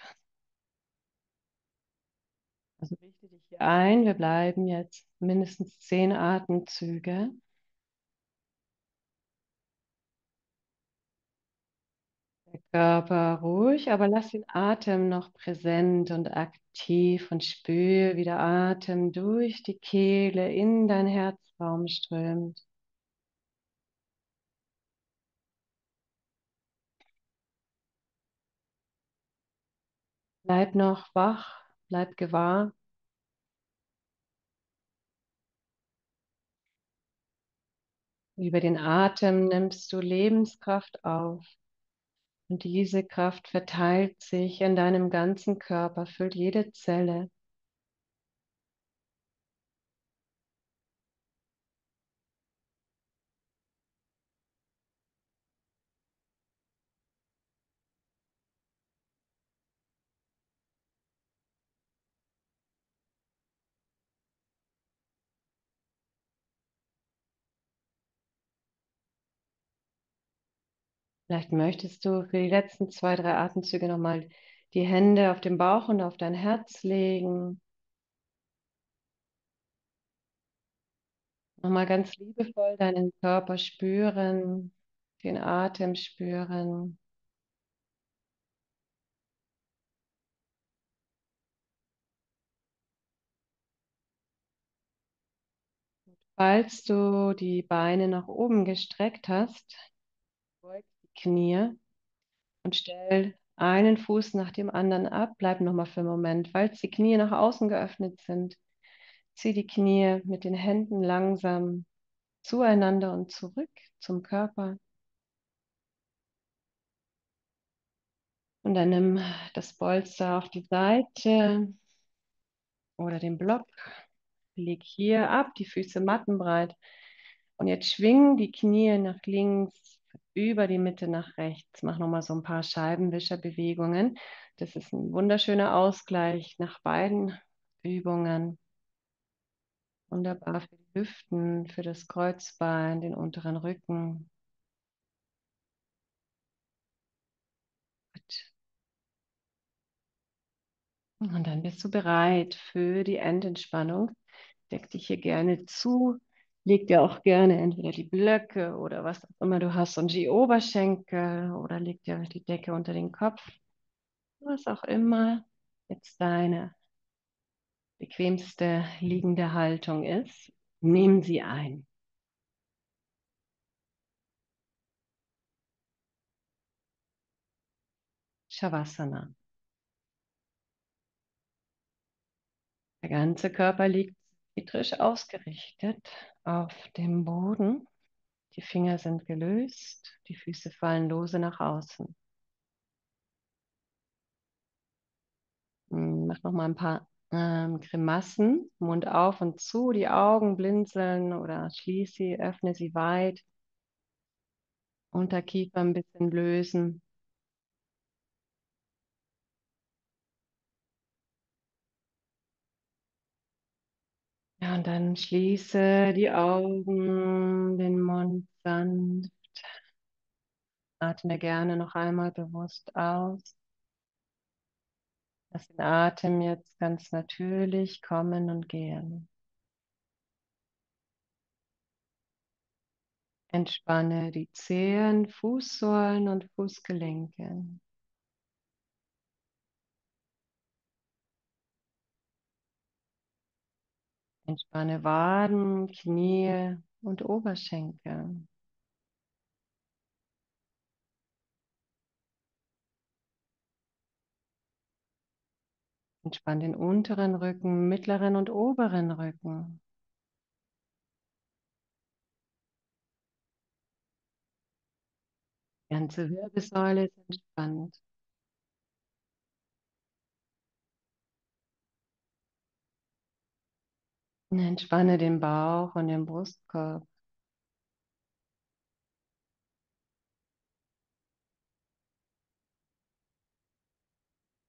Speaker 1: Also richte dich hier ein. Wir bleiben jetzt mindestens zehn Atemzüge. Der Körper ruhig, aber lass den Atem noch präsent und aktiv und spür, wie der Atem durch die Kehle in dein Herzraum strömt. Bleib noch wach, bleib gewahr. Über den Atem nimmst du Lebenskraft auf und diese Kraft verteilt sich in deinem ganzen Körper, füllt jede Zelle. Vielleicht möchtest du für die letzten zwei, drei Atemzüge nochmal die Hände auf den Bauch und auf dein Herz legen. Nochmal ganz liebevoll deinen Körper spüren, den Atem spüren. Falls du die Beine nach oben gestreckt hast, beug die Knie und stell einen Fuß nach dem anderen ab. Bleib nochmal für einen Moment. Falls die Knie nach außen geöffnet sind, zieh die Knie mit den Händen langsam zueinander und zurück zum Körper. Und dann nimm das Bolster auf die Seite oder den Block. Leg hier ab, die Füße mattenbreit. Und jetzt schwingen die Knie nach links, über die Mitte nach rechts. Mach nochmal so ein paar Scheibenwischerbewegungen. Das ist ein wunderschöner Ausgleich nach beiden Übungen. Wunderbar für die Hüften, für das Kreuzbein, den unteren Rücken. Gut. Und dann bist du bereit für die Endentspannung. Deck dich hier gerne zu. Leg dir auch gerne entweder die Blöcke oder was auch immer du hast und die Oberschenkel oder leg dir die Decke unter den Kopf. Was auch immer jetzt deine bequemste liegende Haltung ist, nimm sie ein. Shavasana. Der ganze Körper liegt symmetrisch ausgerichtet auf dem Boden. Die Finger sind gelöst, die Füße fallen lose nach außen. Hm, Mach noch mal ein paar ähm, Grimassen, Mund auf und zu, die Augen blinzeln oder schließ sie, öffne sie weit, Unterkiefer ein bisschen lösen. Ja, und dann schließe die Augen, den Mund sanft. Atme gerne noch einmal bewusst aus. Lass den Atem jetzt ganz natürlich kommen und gehen. Entspanne die Zehen, Fußsohlen und Fußgelenke. Entspanne Waden, Knie und Oberschenkel. Entspann den unteren Rücken, mittleren und oberen Rücken. Die ganze Wirbelsäule ist entspannt. Und entspanne den Bauch und den Brustkorb.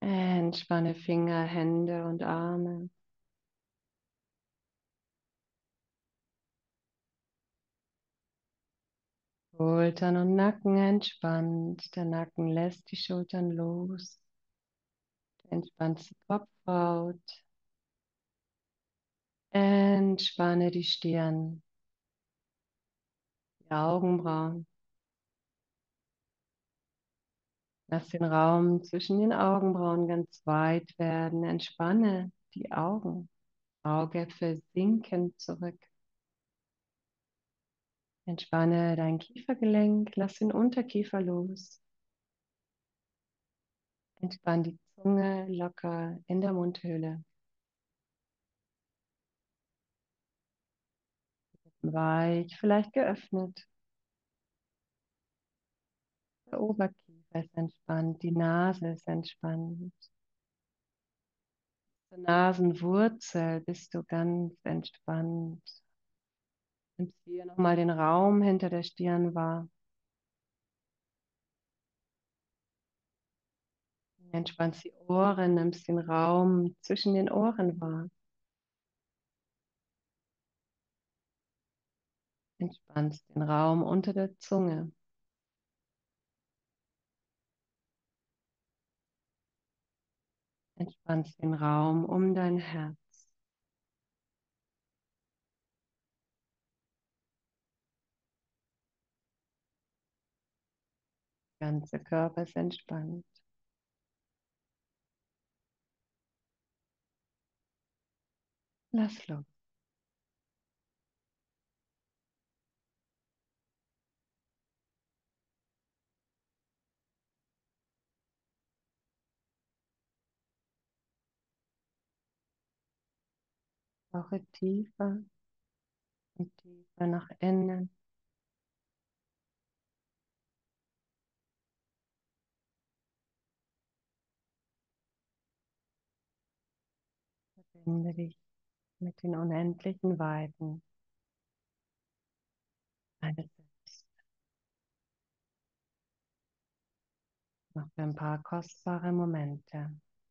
Speaker 1: Entspanne Finger, Hände und Arme. Schultern und Nacken entspannt. Der Nacken lässt die Schultern los. Entspannt die Kopfhaut. Entspanne die Stirn, die Augenbrauen. Lass den Raum zwischen den Augenbrauen ganz weit werden. Entspanne die Augen. Augäpfel sinken zurück. Entspanne dein Kiefergelenk. Lass den Unterkiefer los. Entspann die Zunge locker in der Mundhöhle. Weich, vielleicht geöffnet. Der Oberkiefer ist entspannt. Die Nase ist entspannt. Zur Nasenwurzel bist du ganz entspannt. Nimmst hier nochmal den Raum hinter der Stirn wahr. Entspannst die Ohren, nimmst den Raum zwischen den Ohren wahr. Entspannst den Raum unter der Zunge. Entspannst den Raum um dein Herz. Der ganze Körper ist entspannt. Lass los. Tauche tiefer und tiefer nach innen. Verbinde dich mit den unendlichen Weiten deines Selbst. Noch für ein paar kostbare Momente.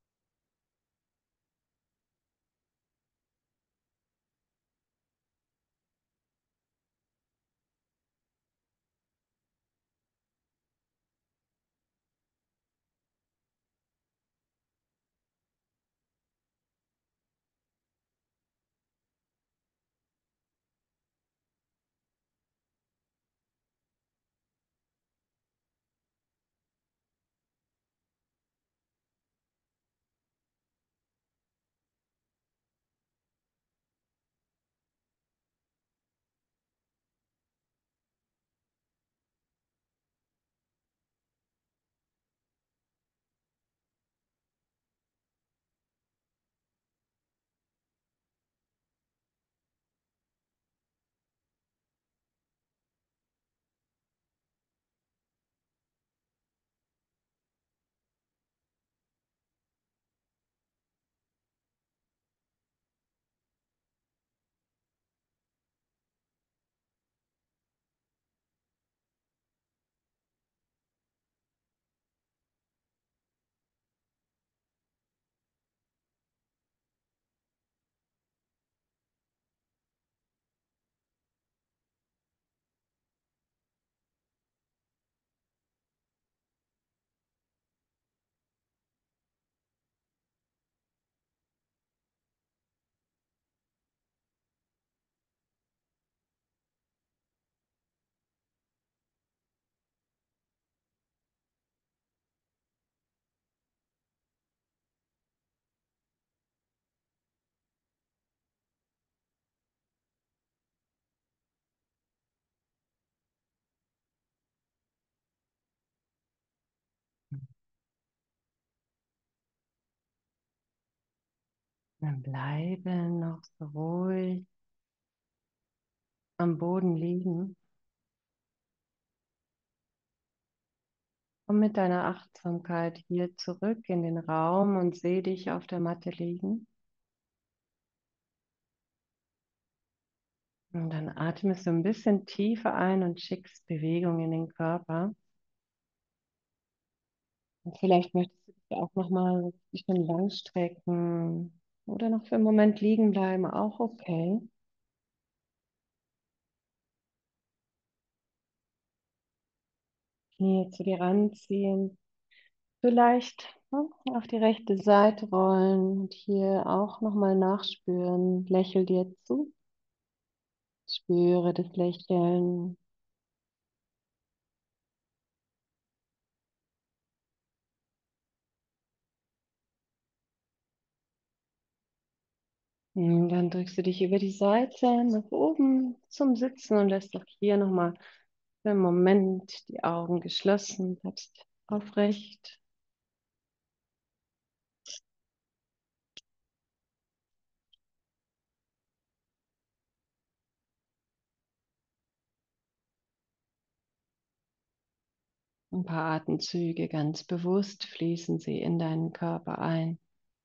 Speaker 1: Dann bleibe noch so ruhig am Boden liegen. Komm mit deiner Achtsamkeit hier zurück in den Raum und sehe dich auf der Matte liegen. Und dann atmest du ein bisschen tiefer ein und schickst Bewegung in den Körper. Und vielleicht möchtest du dich auch noch mal richtig schön lang strecken oder noch für einen Moment liegen bleiben, auch okay. Knie zu dir ranziehen. Vielleicht ne, auf die rechte Seite rollen und hier auch noch mal nachspüren. Lächel dir zu. Spüre das Lächeln. Und dann drückst du dich über die Seite nach oben zum Sitzen und lässt auch hier noch mal für einen Moment die Augen geschlossen. Bleibst aufrecht. Ein paar Atemzüge ganz bewusst fließen sie in deinen Körper ein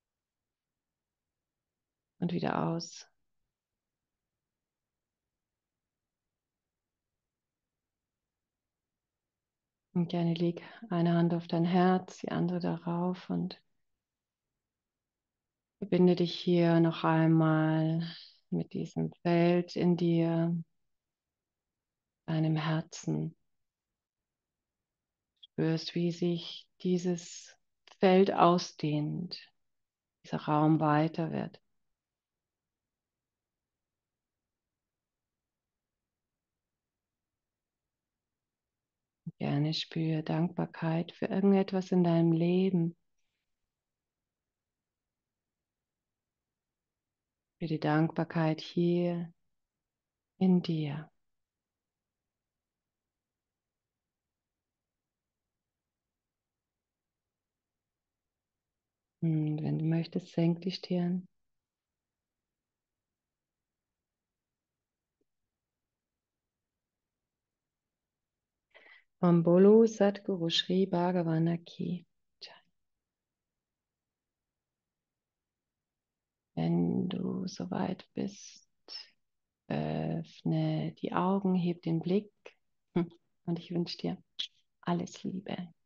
Speaker 1: und wieder aus. Und gerne leg eine Hand auf dein Herz, die andere darauf und verbinde dich hier noch einmal mit diesem Feld in dir, deinem Herzen. Spürst, wie sich dieses Feld ausdehnt, dieser Raum weiter wird. Gerne spüre Dankbarkeit für irgendetwas in deinem Leben, für die Dankbarkeit hier in dir. Und wenn du möchtest, senk die Stirn. Om Bolo Satguru Shri Bhagavana Ki. Wenn du soweit bist, öffne die Augen, heb den Blick und ich wünsche dir alles Liebe.